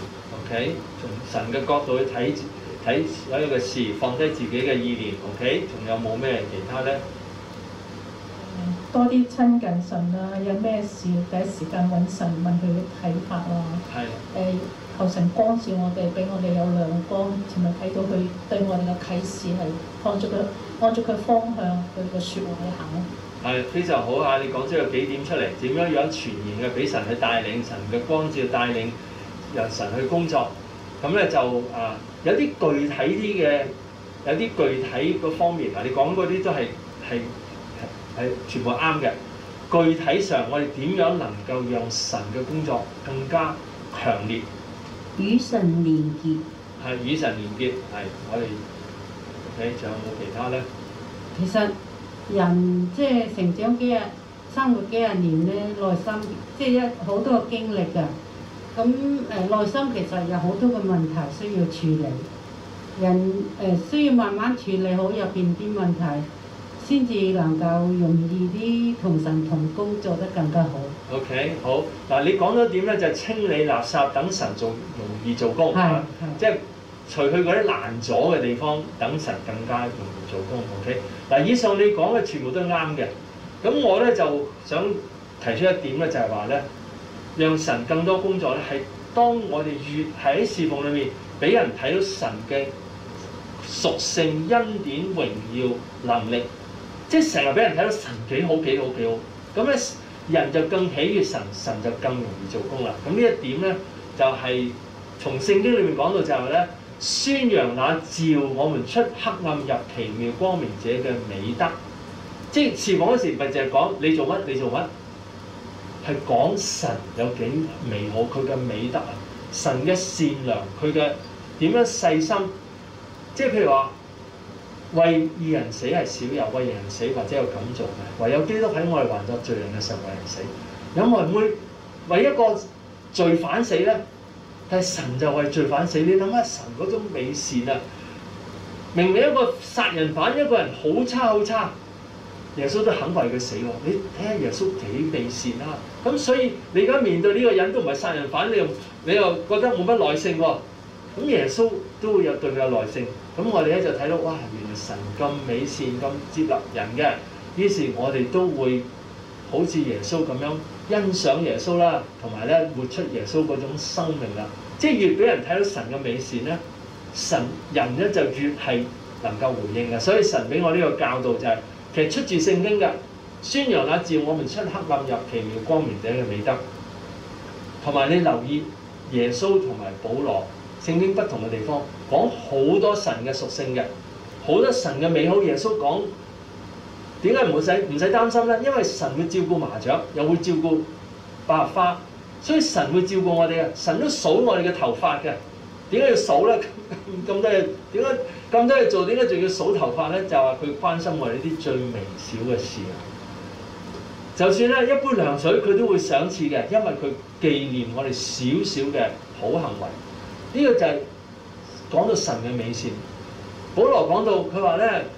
Speaker 1: OK，從神嘅角度去睇睇所有嘅事，放低自己嘅意念。OK，仲有冇咩其他咧？
Speaker 3: 多啲親近神啦，有咩事第一時間揾神問佢嘅睇法啦。
Speaker 1: 係
Speaker 3: 誒求神光照我哋，俾我哋有亮光，同埋睇到佢對我哋嘅啟示係按住佢按住佢方向，佢嘅説話去行。
Speaker 1: 係非常好啊！你講出有幾點出嚟，點樣樣全然嘅俾神去帶領，神嘅光照帶領，由神去工作。咁咧就啊有啲具體啲嘅，有啲具體嗰方面啊，你講嗰啲都係係。係全部啱嘅。具體上，我哋點樣能夠讓神嘅工作更加強烈？
Speaker 5: 與神連結。
Speaker 1: 係與神連結，係我哋。OK，仲有冇其他咧？
Speaker 5: 其實人即係成長幾日、生活幾廿年咧，內心即係一好多嘅經歷㗎。咁誒、呃、內心其實有好多嘅問題需要處理，人誒、呃、需要慢慢處理好入邊啲問題。先至能夠容易啲同神同工做得更加好。
Speaker 1: OK，好嗱，你講咗點咧？就係、清理垃圾，等神做容易做工，
Speaker 5: 係
Speaker 1: 即係除去嗰啲難阻嘅地方，等神更加容易做工。OK，嗱，以上你講嘅全部都係啱嘅。咁我咧就想提出一點咧，就係話咧，讓神更多工作咧，係當我哋越喺侍奉裏面，俾人睇到神嘅屬性、恩典、榮耀、能力。即係成日俾人睇到神幾好幾好幾好，咁咧人就更喜悅神，神就更容易做工啦。咁呢一點咧就係、是、從聖經裏面講到就係咧，宣揚那召我們出黑暗入奇妙光明者嘅美德。即係侍奉嗰時唔係淨係講你做乜你做乜，係講神有幾美好，佢嘅美德啊，神嘅善良，佢嘅點樣細心。即係譬如話。為義人死係少有，為人死或者有咁做嘅，唯有基督喺我哋還作罪人嘅時候為人死。有冇人會為一個罪犯死咧？但係神就為罪犯死。你諗下神嗰種美善啊！明明一個殺人犯，一個人好差好差，耶穌都肯為佢死喎。你睇下耶穌幾美善啊！咁所以你而家面對呢個人都唔係殺人犯，你又你又覺得冇乜耐性喎。咁耶穌都會有對佢有耐性。咁我哋咧就睇到哇，原來神咁美善、咁接納人嘅，於是我哋都會好似耶穌咁樣欣賞耶穌啦，同埋咧活出耶穌嗰種生命啦。即係越俾人睇到神嘅美善咧，神人咧就越係能夠回應嘅。所以神俾我呢個教導就係、是，其實出自聖經嘅，宣揚那召我們出黑暗入奇妙光明者嘅美德。同埋你留意耶穌同埋保羅。聖經不同嘅地方講好多神嘅屬性嘅，好多神嘅美好。耶穌講點解唔使唔使擔心咧？因為神會照顧麻雀，又會照顧百合花，所以神會照顧我哋嘅。神都數我哋嘅頭髮嘅，點解要數咧？咁多嘢，點解咁多嘢做？點解仲要數頭髮咧？就話佢關心我哋呢啲最微小嘅事啊！就算咧一杯涼水，佢都會賞賜嘅，因為佢紀念我哋少少嘅好行為。呢個就係講到神嘅美善。保羅講到佢話咧，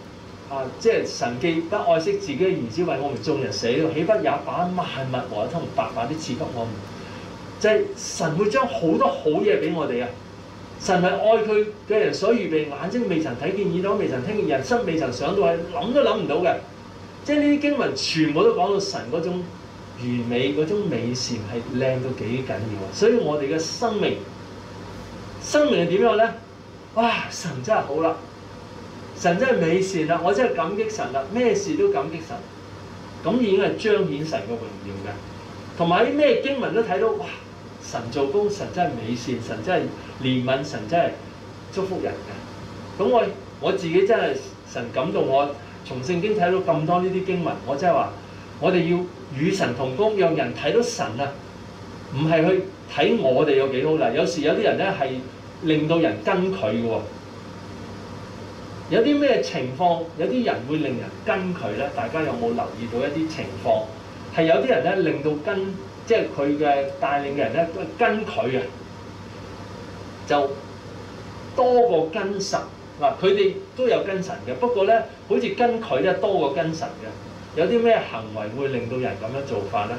Speaker 1: 啊，即係神既不愛惜自己嘅兒子為我們眾人死，豈不也把萬物和他們白白的賜給我們？即係神會將好多好嘢俾我哋啊！神係愛佢嘅人所預備，眼睛未曾睇見，耳朵未曾聽見，人心未曾想到，係諗都諗唔到嘅。即係呢啲經文全部都講到神嗰種完美、嗰種美善係靚到幾緊要啊！所以我哋嘅生命，生命係點樣咧？哇！神真係好啦，神真係美善啦，我真係感激神啦，咩事都感激神，咁已經係彰顯神嘅榮耀嘅。同埋喺咩經文都睇到，哇！神做工，神真係美善，神真係憐憫，神真係祝福人嘅。咁我我自己真係神感動我，從聖經睇到咁多呢啲經文，我真係話，我哋要與神同工，讓人睇到神啊，唔係去睇我哋有幾好啦。有時有啲人咧係令到人跟佢嘅喎，有啲咩情況，有啲人會令人跟佢咧？大家有冇留意到一啲情況？係有啲人咧令到跟，即係佢嘅帶領嘅人咧都係跟佢啊，就多過跟神嗱。佢哋都有跟神嘅，不過咧好似跟佢咧多過跟神嘅。有啲咩行為會令到人咁樣做法咧？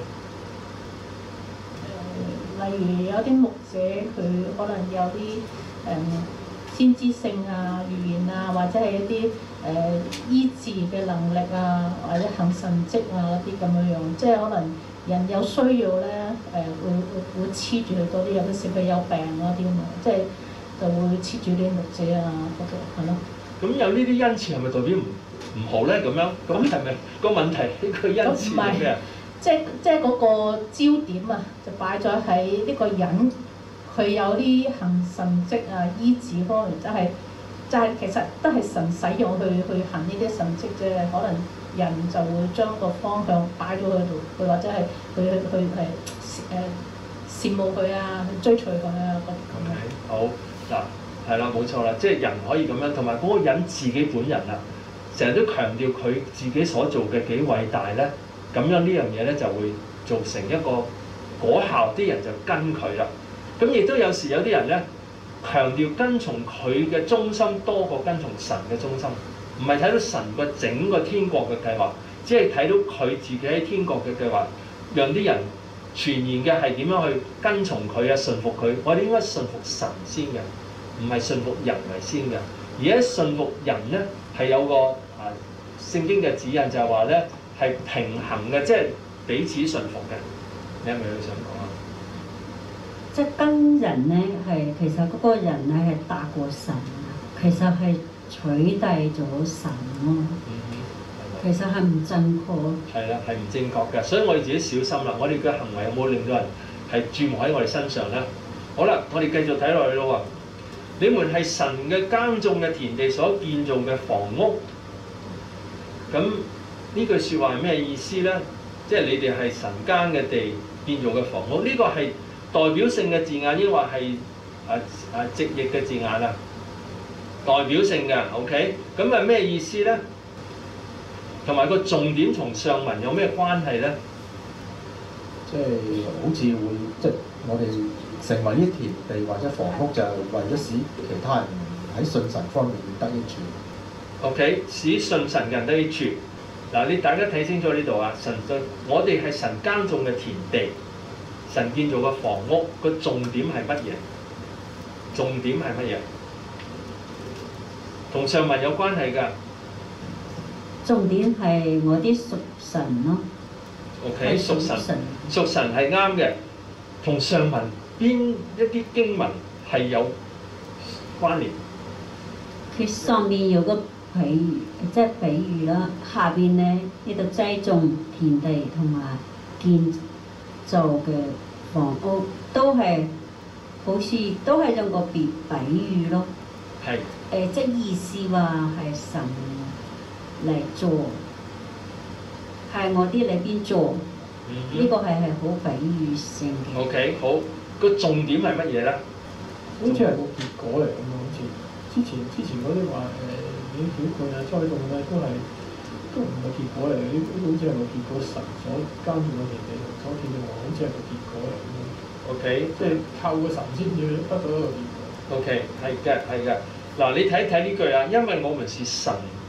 Speaker 3: 誒，例如有啲牧者佢可能有啲誒、嗯、先知性啊、預言啊，或者係一啲誒、呃、醫治嘅能力啊，或者行神蹟啊嗰啲咁樣樣，即係可能人有需要咧，誒、呃、會會會黐住佢多啲，有啲時佢有病嗰啲咁啊，即係就會黐住啲牧者啊嗰個係咯。
Speaker 1: 咁有呢啲恩賜係咪代表唔唔好咧？咁樣咁係咪個問題呢個恩賜係咩啊？
Speaker 3: 即係即係嗰個焦點啊，就擺咗喺呢個人，佢有啲行神蹟啊、醫治方面，就係、是、就係、是、其實都係神使用去去行呢啲神蹟啫。可能人就會將個方向擺咗喺度，佢或者係佢去誒誒羨慕佢啊，去追隨佢啊嗰啲咁樣。
Speaker 1: 好嗱。係啦，冇錯啦，即係人可以咁樣，同埋嗰個人自己本人啦，成日都強調佢自己所做嘅幾偉大咧，咁樣呢樣嘢咧就會造成一個果效，啲人就跟佢啦。咁亦都有時有啲人咧強調跟從佢嘅忠心多過跟從神嘅忠心，唔係睇到神個整個天國嘅計劃，只係睇到佢自己喺天國嘅計劃，讓啲人傳言嘅係點樣去跟從佢啊，順服佢。我哋應該順服神先嘅。唔係信服人為先嘅，而喺信服人咧係有個啊聖經嘅指引就係話咧係平衡嘅，即係彼此信服嘅。你係咪想講啊？
Speaker 5: 即係跟人咧係其實嗰個人咧係大過神，其實係取代咗神咯。
Speaker 1: 嗯、
Speaker 5: 其實係唔正確。
Speaker 1: 係啦，係唔正確嘅，所以我哋自己小心啦。我哋嘅行為有冇令到人係注目喺我哋身上咧？好啦，我哋繼續睇落去咯喎。你們係神嘅耕種嘅田地所建造嘅房屋，咁呢句説話係咩意思咧？即係你哋係神耕嘅地建造嘅房屋，呢個係代表性嘅字眼，抑或係啊啊直譯嘅字眼啊？代表性嘅 ，OK，咁係咩意思咧？同埋個重點同上文有咩關係咧？
Speaker 4: 即係好似會即係我哋成為呢啲田地或者房屋，就係為咗使其他人喺信神方面得益處。
Speaker 1: OK， 使信神嘅人得益處。嗱，你大家睇清楚呢度啊！神對我哋係神耕種嘅田地，神建造嘅房屋，個重點係乜嘢？重點係乜嘢？同上文有關係㗎。
Speaker 5: 重點係我啲屬神咯。
Speaker 1: OK， 屬神，屬神係啱嘅。同上文邊一啲經文係有關聯？
Speaker 5: 佢上面有個比喻，即係比喻啦。下邊咧呢度栽種田地同埋建造嘅房屋，都係好似都係用個別比喻咯。
Speaker 1: 係。誒、
Speaker 5: 呃，即係意思話係神嚟做，係我啲裏邊做。呢、嗯、個係係好比喻性嘅。
Speaker 1: OK， 好，個重點係乜嘢咧？
Speaker 7: 好似係個結果嚟咁咯，好似之前之前嗰啲話誒，啲曉判啊、栽種啊，都係都唔係結果嚟嘅，呢呢好似係個結果，神所耕種嘅田地同所建嘅房，好似係個結果嚟咁咯。
Speaker 1: OK，
Speaker 7: 即係靠個神先至得到一個結果。
Speaker 1: OK， 係嘅，係嘅。嗱，你睇一睇呢句啊，因為我們是神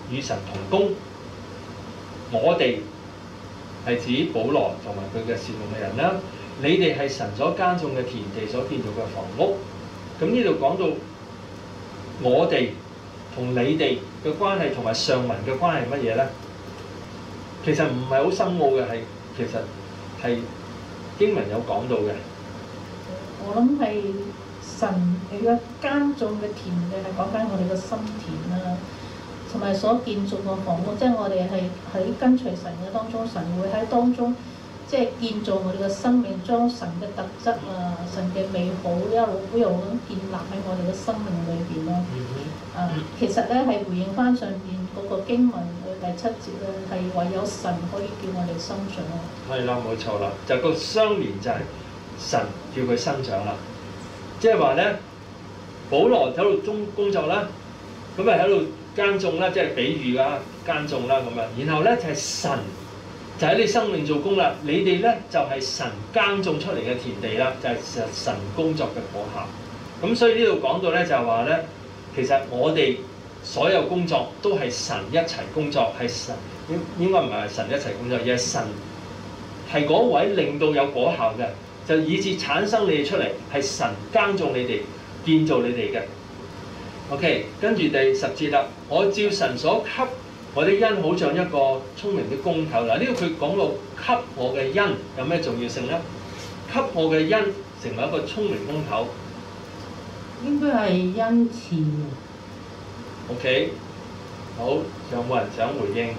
Speaker 1: 與神同工。我哋係指保羅同埋佢嘅侍奉嘅人啦。你哋係神所耕種嘅田地所建造嘅房屋。咁呢度講到我哋同你哋嘅關係同埋上文嘅關係係乜嘢咧？其實唔係好深奧嘅，係其實係經文有講到嘅。
Speaker 3: 我諗係神你嘅耕種嘅田地係講緊我哋嘅心田啦，同埋所建造嘅房屋，即係我哋係喺跟隨神嘅當中，神會喺當中即係建造我哋嘅生命，將神嘅特質啊、神嘅美好一路一路咁建立喺我哋嘅生命裏邊咯。啊，其實咧係回應翻上邊嗰個經文嘅第七節咧，係唯有神可以叫我哋生長。
Speaker 1: 係啦，冇錯啦，就個相連就係神叫佢生長啦。即係話咧，保羅喺度中工作啦，咁咪喺度耕種啦，即係比喻啊耕種啦咁樣。然後咧就係神就喺你生命做工啦，你哋咧就係神耕種出嚟嘅田地啦，就係神神工作嘅果效。咁所以呢度講到咧就係話咧，其實我哋所有工作都係神一齊工作，係神應應該唔係神一齊工作，而係神係嗰位令到有果效嘅。就以致產生你哋出嚟，係神耕種你哋、建造你哋嘅。OK， 跟住第十節啦。我照神所給我的恩，好像一個聰明的工頭。嗱，呢個佢講到給我嘅恩有咩重要性咧？給我嘅恩成為一個聰明工頭，
Speaker 5: 應該係恩賜。
Speaker 1: OK， 好，有冇人想回應？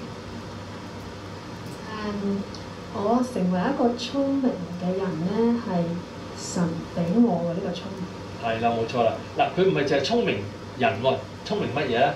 Speaker 2: 嗯我成為一個聰明嘅人咧，係神俾我嘅呢個聰明。
Speaker 1: 係啦，冇錯啦。嗱，佢唔係淨係聰明人喎，聰明乜嘢咧？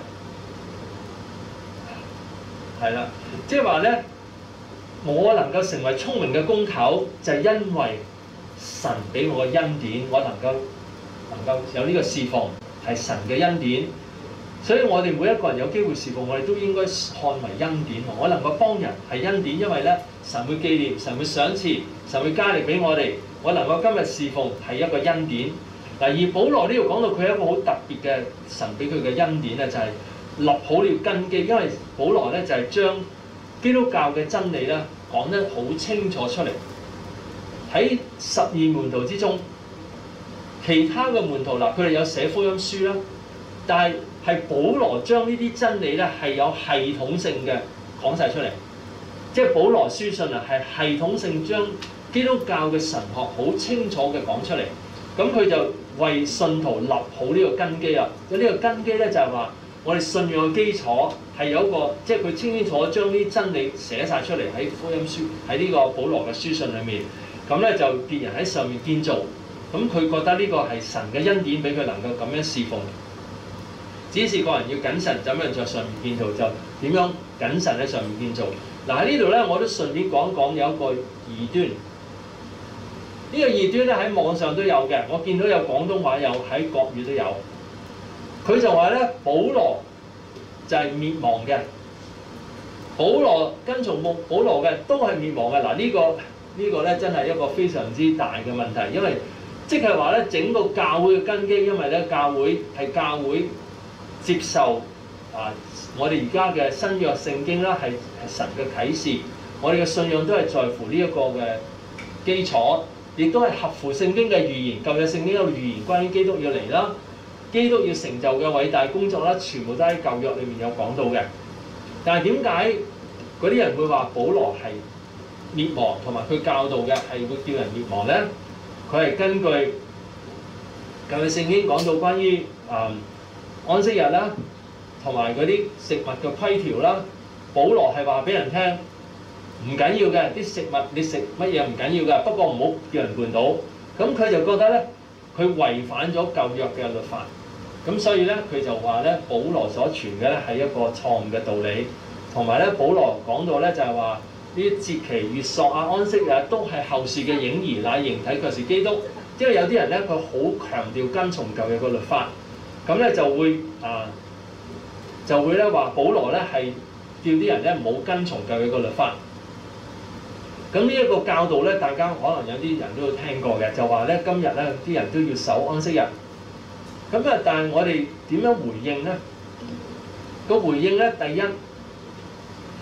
Speaker 1: 係啦，即係話咧，我能夠成為聰明嘅工頭，就係因為神俾我嘅恩典，我能夠能夠有呢個侍奉，係神嘅恩典。所以我哋每一個人有機會侍奉，我哋都應該看為恩典。我能夠幫人係恩典，因為咧神會紀念，神會賞賜，神會加力俾我哋。我能夠今日侍奉係一個恩典。嗱，而保羅呢度講到佢係一個好特別嘅神俾佢嘅恩典咧，就係立好了根基。因為保羅咧就係將基督教嘅真理咧講得好清楚出嚟。喺十二門徒之中，其他嘅門徒嗱，佢哋有寫福音書啦，但係係保羅將呢啲真理咧係有系統性嘅講晒出嚟，即係保羅書信啊係系統性將基督教嘅神學好清楚嘅講出嚟。咁佢就為信徒立好呢個根基啦。咁呢個根基咧就係話我哋信仰嘅基礎係有一個，即係佢清清楚楚將啲真理寫晒出嚟喺福音書喺呢個保羅嘅書信裏面。咁咧就別人喺上面建造，咁佢覺得呢個係神嘅恩典俾佢能夠咁樣侍奉。只是個人要謹慎，怎樣在上面建造，就點樣謹慎喺上面建造。嗱，喺呢度咧，我都順便講講有一個異端。呢個異端咧喺網上都有嘅，我見到有廣東話有，喺國語都有。佢就話咧，保羅就係滅亡嘅，保羅跟從牧保羅嘅都係滅亡嘅。嗱，呢個呢個咧真係一個非常之大嘅問題，因為即係話咧整個教會嘅根基，因為咧教會係教會接受啊，我哋而家嘅新約聖經啦，係係神嘅啟示，我哋嘅信仰都係在乎呢一個嘅基礎，亦都係合乎聖經嘅預言。舊約聖經有預言關於基督要嚟啦，基督要成就嘅偉大工作啦，全部都喺舊約裏面有講到嘅。但係點解嗰啲人會話保羅係滅亡，同埋佢教導嘅係會叫人滅亡咧？佢係根據舊約聖經講到關於啊、嗯、安息日啦，同埋嗰啲食物嘅規條啦。保羅係話俾人聽唔緊要嘅，啲食物你食乜嘢唔緊要嘅，不過唔好叫人絆倒。咁佢就覺得咧，佢違反咗舊約嘅律法。咁所以咧，佢就話咧，保羅所傳嘅咧係一個錯誤嘅道理，同埋咧，保羅講到咧就係話呢啲節期、月朔啊、安息日都係後事嘅影兒，乃形體卻是基督。因為有啲人咧，佢好強調跟從舊約嘅律法，咁咧就會啊，就會咧話保羅咧係叫啲人咧唔好跟從舊約嘅律法。咁呢一個教導咧，大家可能有啲人都有聽過嘅，就話咧今日咧啲人都要守安息日。咁啊，但係我哋點樣回應咧？個回應咧，第一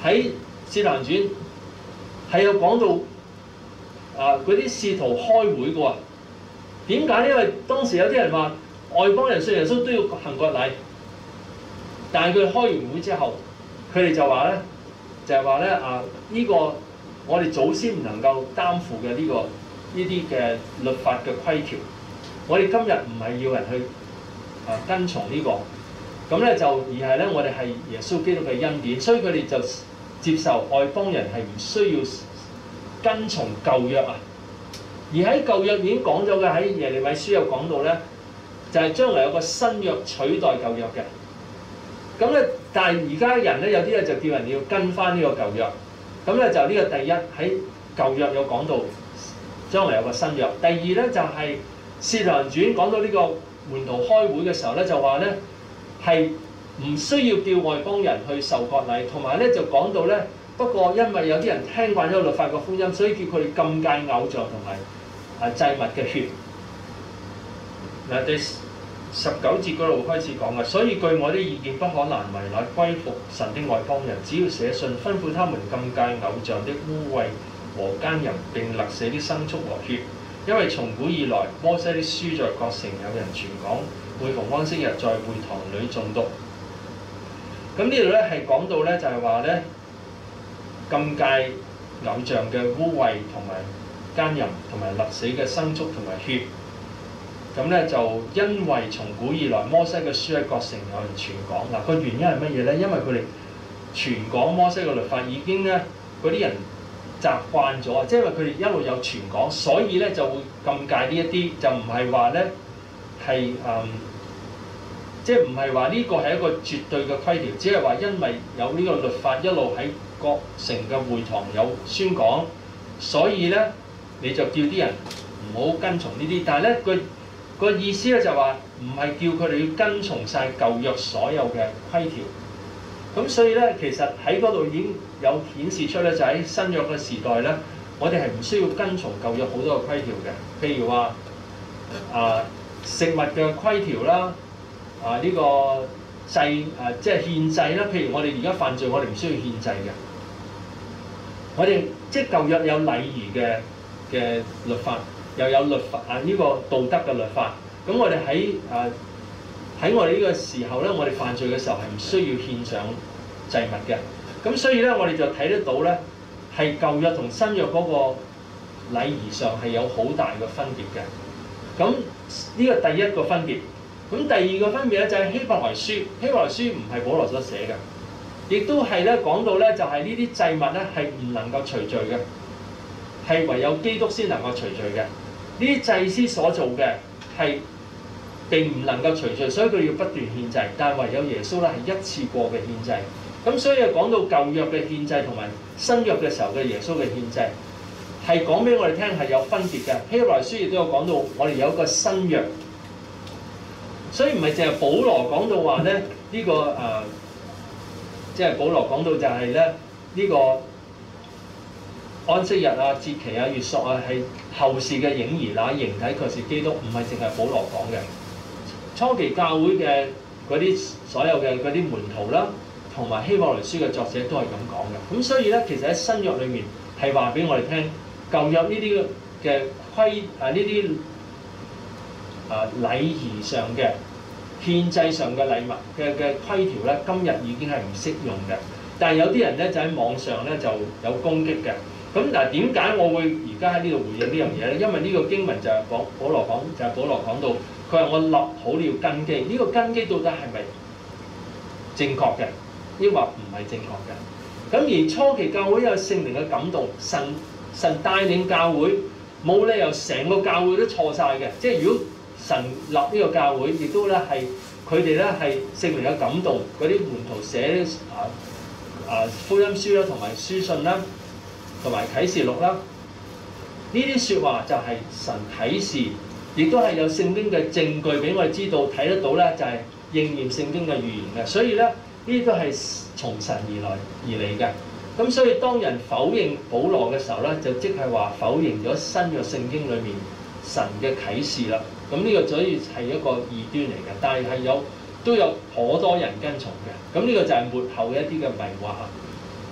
Speaker 1: 喺《使徒行傳》係有講到啊嗰啲使徒開會嘅喎。點解？因為當時有啲人話外邦人信耶穌都要行割禮，但係佢開完會之後，佢哋就話咧，就係話咧啊呢個我哋祖先唔能夠擔負嘅呢個呢啲嘅律法嘅規條，我哋今日唔係要人去啊跟從呢個，咁咧就而係咧我哋係耶穌基督嘅恩典，所以佢哋就接受外邦人係唔需要跟從舊約啊。而喺舊約已經講咗嘅，喺耶利米書有講到咧，就係將來有個新約取代舊約嘅。咁咧，但係而家人咧有啲咧就叫人要跟翻呢個舊約。咁咧就呢個第一喺舊約有講到將來有個新約。第二咧就係《使徒行傳》講到呢個門徒開會嘅時候咧，就話咧係唔需要叫外邦人去受割禮，同埋咧就講到咧，不過因為有啲人聽慣咗律法嘅福音，所以叫佢哋禁戒偶像同埋啊祭物嘅血。嗱，第十九節嗰度開始講嘅，所以據我啲意見，不可難為那歸服神的外邦人，只要寫信吩咐他們禁戒偶像的污穢和奸淫，並勒死啲牲畜和血。因為從古以來，摩西的書在各城有人傳講，每逢安息日在會堂裏誦讀。咁呢度咧係講到咧就係話咧禁戒偶像嘅污穢同埋奸淫，同埋勒死嘅牲畜同埋血。咁咧就因為從古以來，摩西嘅書喺各城有人傳講。嗱，個原因係乜嘢咧？因為佢哋傳講摩西嘅律法已經咧嗰啲人習慣咗，即係因為佢哋一路有傳講，所以咧就會禁戒呢一啲，就唔係話咧係誒，即係唔係話呢個係一個絕對嘅規條，只係話因為有呢個律法一路喺各城嘅會堂有宣講，所以咧你就叫啲人唔好跟從呢啲。但係咧佢個意思咧就話唔係叫佢哋要跟從晒舊約所有嘅規條。咁所以咧，其實喺嗰度已經有顯示出咧，就喺新約嘅時代咧，我哋係唔需要跟從舊約好多嘅規條嘅。譬如話啊，食物嘅規條啦，啊呢個祭啊即係獻祭啦。譬如我哋而家犯罪，我哋唔需要獻祭嘅。我哋即係舊約有禮儀嘅嘅律法，又有律法啊呢個道德嘅律法。咁我哋喺啊喺我哋呢個時候咧，我哋犯罪嘅時候係唔需要獻上祭物嘅。咁所以咧，我哋就睇得到咧，係舊約同新約嗰個禮儀上係有好大嘅分別嘅。咁呢個第一個分別。咁第二個分別咧就係希伯來書，希伯來書唔係保羅所寫嘅，亦都係咧講到咧就係呢啲祭物咧係唔能夠除罪嘅，係唯有基督先能夠除罪嘅。呢啲祭司所做嘅係並唔能夠除罪，所以佢要不斷獻祭。但係唯有耶穌咧係一次過嘅獻祭。咁所以講到舊約嘅獻祭同埋新約嘅時候嘅耶穌嘅獻祭，係講俾我哋聽係有分別嘅。希伯來書亦都有講到，我哋有一個新約，所以唔係淨係保羅講到話咧呢個誒，即係保羅講到就係咧呢個安息日啊、節期啊、月朔啊係後事嘅影兒，那形體卻是基督，唔係淨係保羅講嘅。初期教會嘅嗰啲所有嘅嗰啲門徒啦，同埋希伯來書嘅作者都係咁講嘅。咁所以咧，其實喺新約裏面係話俾我哋聽，舊約呢啲嘅規啊呢啲啊禮儀上嘅獻祭上嘅禮物嘅嘅規條咧，今日已經係唔適用嘅。但係有啲人咧就喺網上咧就有攻擊嘅。咁嗱，點解我會而家喺呢度回應呢樣嘢咧？因為呢個經文就係講保羅講，就係、是、保羅講到，佢話我立好了根基，呢、這個根基到底係咪正確嘅？抑或唔係正確嘅？咁而初期教會有聖靈嘅感動，神神帶領教會，冇理由成個教會都錯晒嘅。即係如果神立呢個教會，亦都咧係佢哋咧係聖靈嘅感動，嗰啲門徒寫啊啊福音書啦，同埋書信啦。同埋啟示錄啦，呢啲説話就係神啟示，亦都係有聖經嘅證據俾我哋知道睇得到咧，就係應驗聖經嘅預言嘅。所以咧，呢啲都係從神而來而嚟嘅。咁所以當人否認保羅嘅時候咧，就即係話否認咗新約聖經裏面神嘅啟示啦。咁呢個所以係一個異端嚟嘅，但係係有都有好多人跟從嘅。咁呢個就係末後嘅一啲嘅迷惑啊。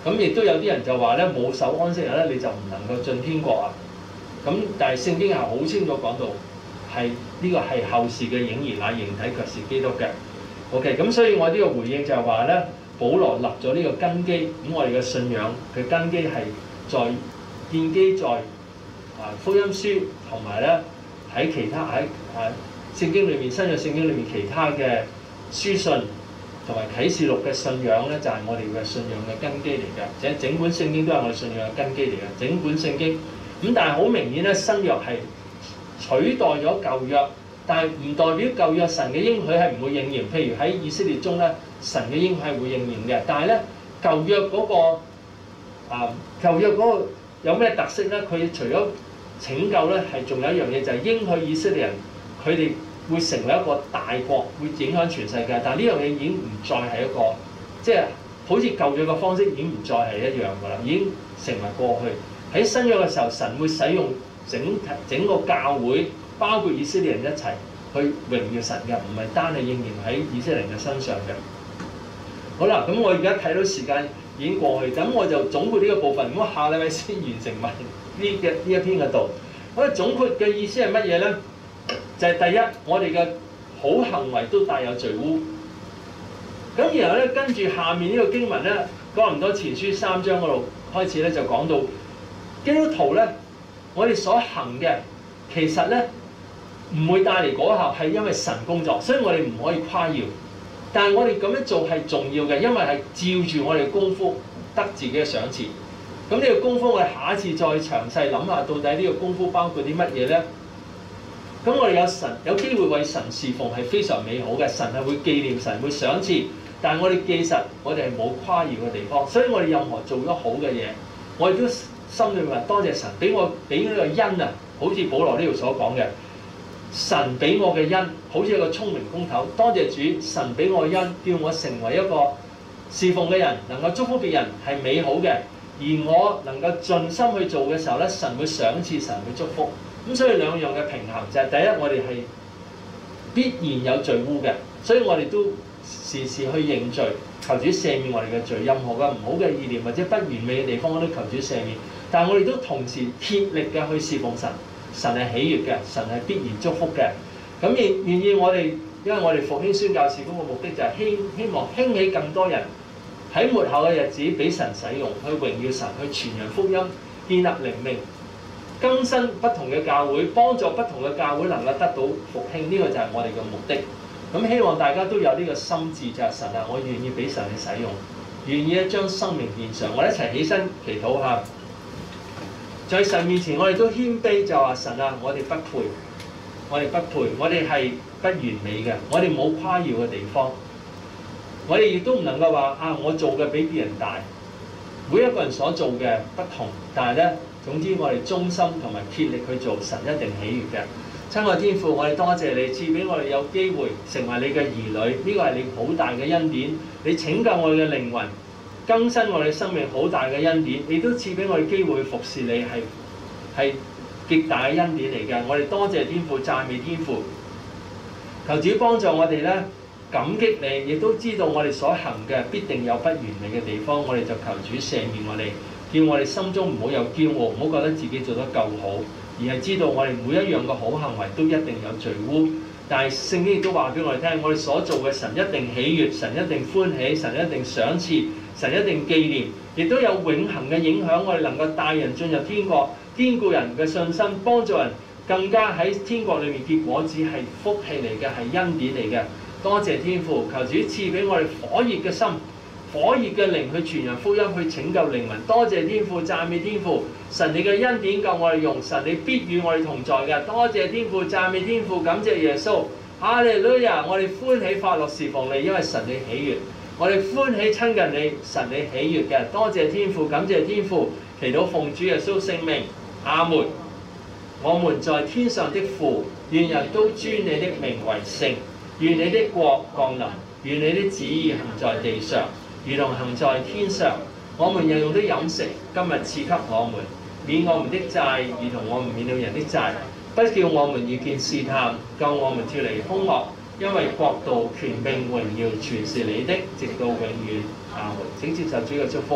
Speaker 1: 咁亦都有啲人就話咧，冇守安息日咧，你就唔能夠進天國啊。咁但係聖經係好清楚講到，係呢個係後事嘅影兒，那形體卻是基督嘅。OK，咁所以我呢個回應就係話咧，保羅立咗呢個根基，咁我哋嘅信仰嘅根基係在建基在啊福音書同埋咧喺其他喺啊聖經裏面新約聖經裏面其他嘅書信同埋啟示錄嘅信仰咧，就係、是、我哋嘅信仰嘅根基嚟嘅，即係整本聖經都係我哋信仰嘅根基嚟嘅，整本聖經。咁但係好明顯咧，新約係取代咗舊約。但係唔代表舊約神嘅應許係唔會應驗，譬如喺以色列中咧，神嘅應許係會應驗嘅。但係咧舊約嗰個啊舊約嗰個有咩特色咧？佢除咗拯救咧，係仲有一樣嘢就係應許以色列人佢哋會成為一個大國，會影響全世界。但係呢樣嘢已經唔再係一個即係好似舊約嘅方式已經唔再係一樣㗎啦，已經成為過去。喺新約嘅時候，神會使用整整個教會。包括以色列人一齊去榮耀神嘅，唔係單係應驗喺以色列人嘅身上嘅。好啦，咁我而家睇到時間已經過去，咁我就總括呢個部分。咁我下禮拜先完成埋呢嘅呢一篇嘅道。咁總括嘅意思係乜嘢咧？就係、是、第一，我哋嘅好行為都帶有罪污。咁然後咧，跟住下面呢個經文咧，哥林多前書三章嗰度開始咧，就講到基督徒咧，我哋所行嘅其實咧，唔會帶嚟果效，係因為神工作，所以我哋唔可以誇耀。但係我哋咁樣做係重要嘅，因為係照住我哋功夫得自己嘅賞賜。咁呢個功夫我哋下一次再詳細諗下，到底呢個功夫包括啲乜嘢咧？咁我哋有神有機會為神侍奉係非常美好嘅，神係會紀念，神會賞賜。但係我哋記實，我哋係冇誇耀嘅地方，所以我哋任何做咗好嘅嘢，我哋都心裏面話多謝神俾我俾呢個恩啊，好似保羅呢度所講嘅。神俾我嘅恩，好似一個聰明工頭。多謝主，神俾我嘅恩，叫我成為一個侍奉嘅人，能夠祝福別人係美好嘅。而我能夠盡心去做嘅時候咧，神會賞賜，神會祝福。咁所以兩樣嘅平衡就係、是、第一，我哋係必然有罪污嘅，所以我哋都時時去認罪，求主赦免我哋嘅罪。任何嘅唔好嘅意念或者不完美嘅地方，我都求主赦免。但係我哋都同時竭力嘅去侍奉神。神係喜悅嘅，神係必然祝福嘅。咁願願意我哋，因為我哋復興宣教事工嘅目的就係希希望興起更多人喺末後嘅日子俾神使用，去榮耀神，去傳揚福音，建立靈命，更新不同嘅教會，幫助不同嘅教會能夠得到復興。呢、這個就係我哋嘅目的。咁希望大家都有呢個心志，就係、是、神啊，我願意俾神去使用，願意咧將生命獻上。我哋一齊起身祈禱下。在神面前，我哋都謙卑，就話神啊，我哋不配，我哋不配，我哋係不完美嘅，我哋冇誇耀嘅地方，我哋亦都唔能夠話啊，我做嘅比別人大。每一個人所做嘅不同，但係咧，總之我哋忠心同埋竭力去做，神一定喜悅嘅。親愛天父，我哋多謝你賜俾我哋有機會成為你嘅兒女，呢個係你好大嘅恩典，你拯救我哋嘅靈魂。更新我哋生命好大嘅恩典，你都賜俾我哋機會去服侍你，係係極大嘅恩典嚟嘅。我哋多謝天父，讚美天父，求主幫助我哋咧，感激你，亦都知道我哋所行嘅必定有不完美嘅地方，我哋就求主赦免我哋，叫我哋心中唔好有驕傲，唔好覺得自己做得夠好，而係知道我哋每一樣嘅好行為都一定有罪污。但係聖經亦都話俾我哋聽，我哋所做嘅神一定喜悅，神一定歡喜，神一定賞賜，神一定紀念，亦都有永恆嘅影響。我哋能夠帶人進入天國，堅固人嘅信心，幫助人更加喺天國裏面結果子，係福氣嚟嘅，係恩典嚟嘅。多謝天父，求主賜俾我哋火熱嘅心，火熱嘅靈去傳揚福音，去拯救靈魂。多謝天父，讚美天父，神你嘅恩典夠我哋用，神你必與我哋同在嘅。多謝天父，讚美天父，感謝耶穌，哈利路亞！我哋歡喜快樂侍奉你，因為神你喜悅。我哋歡喜親近你，神你喜悅嘅。多謝天父，感謝天父，祈禱奉主耶穌聖名，阿門。我們在天上的父，願人都尊你的名為聖，願你的國降臨，願你的旨意行在地上，如同行在天上。我們日用的飲食，今日賜給我們，免我們的債，如同我們免了人的債，不叫我們遇見試探，救我們脫離兇惡。因為國度、權柄、榮耀，全是你的，直到永遠。阿門。請接受主嘅祝福。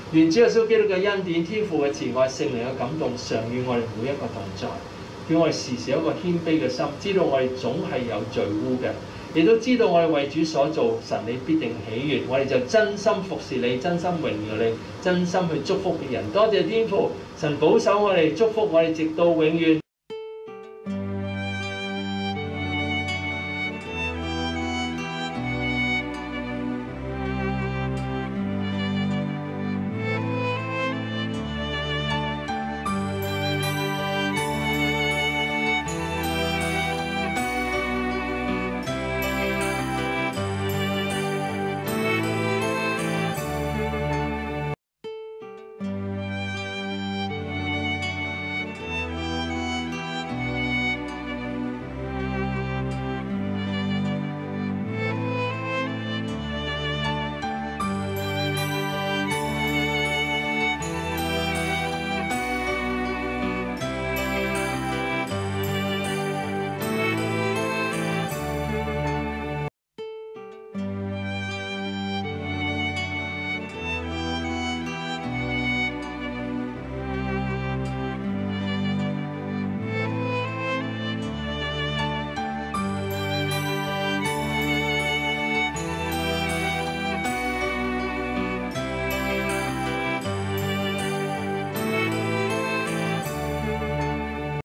Speaker 1: 願主耶穌基督嘅恩典、天父嘅慈愛、聖靈嘅感動，常與我哋每一個同在，叫我哋時時有一個謙卑嘅心，知道我哋總係有罪污嘅，亦都知道我哋為主所做，神你必定喜悅，我哋就真心服侍你，真心榮耀你，真心去祝福別人。多謝天父，神保守我哋，祝福我哋，直到永遠。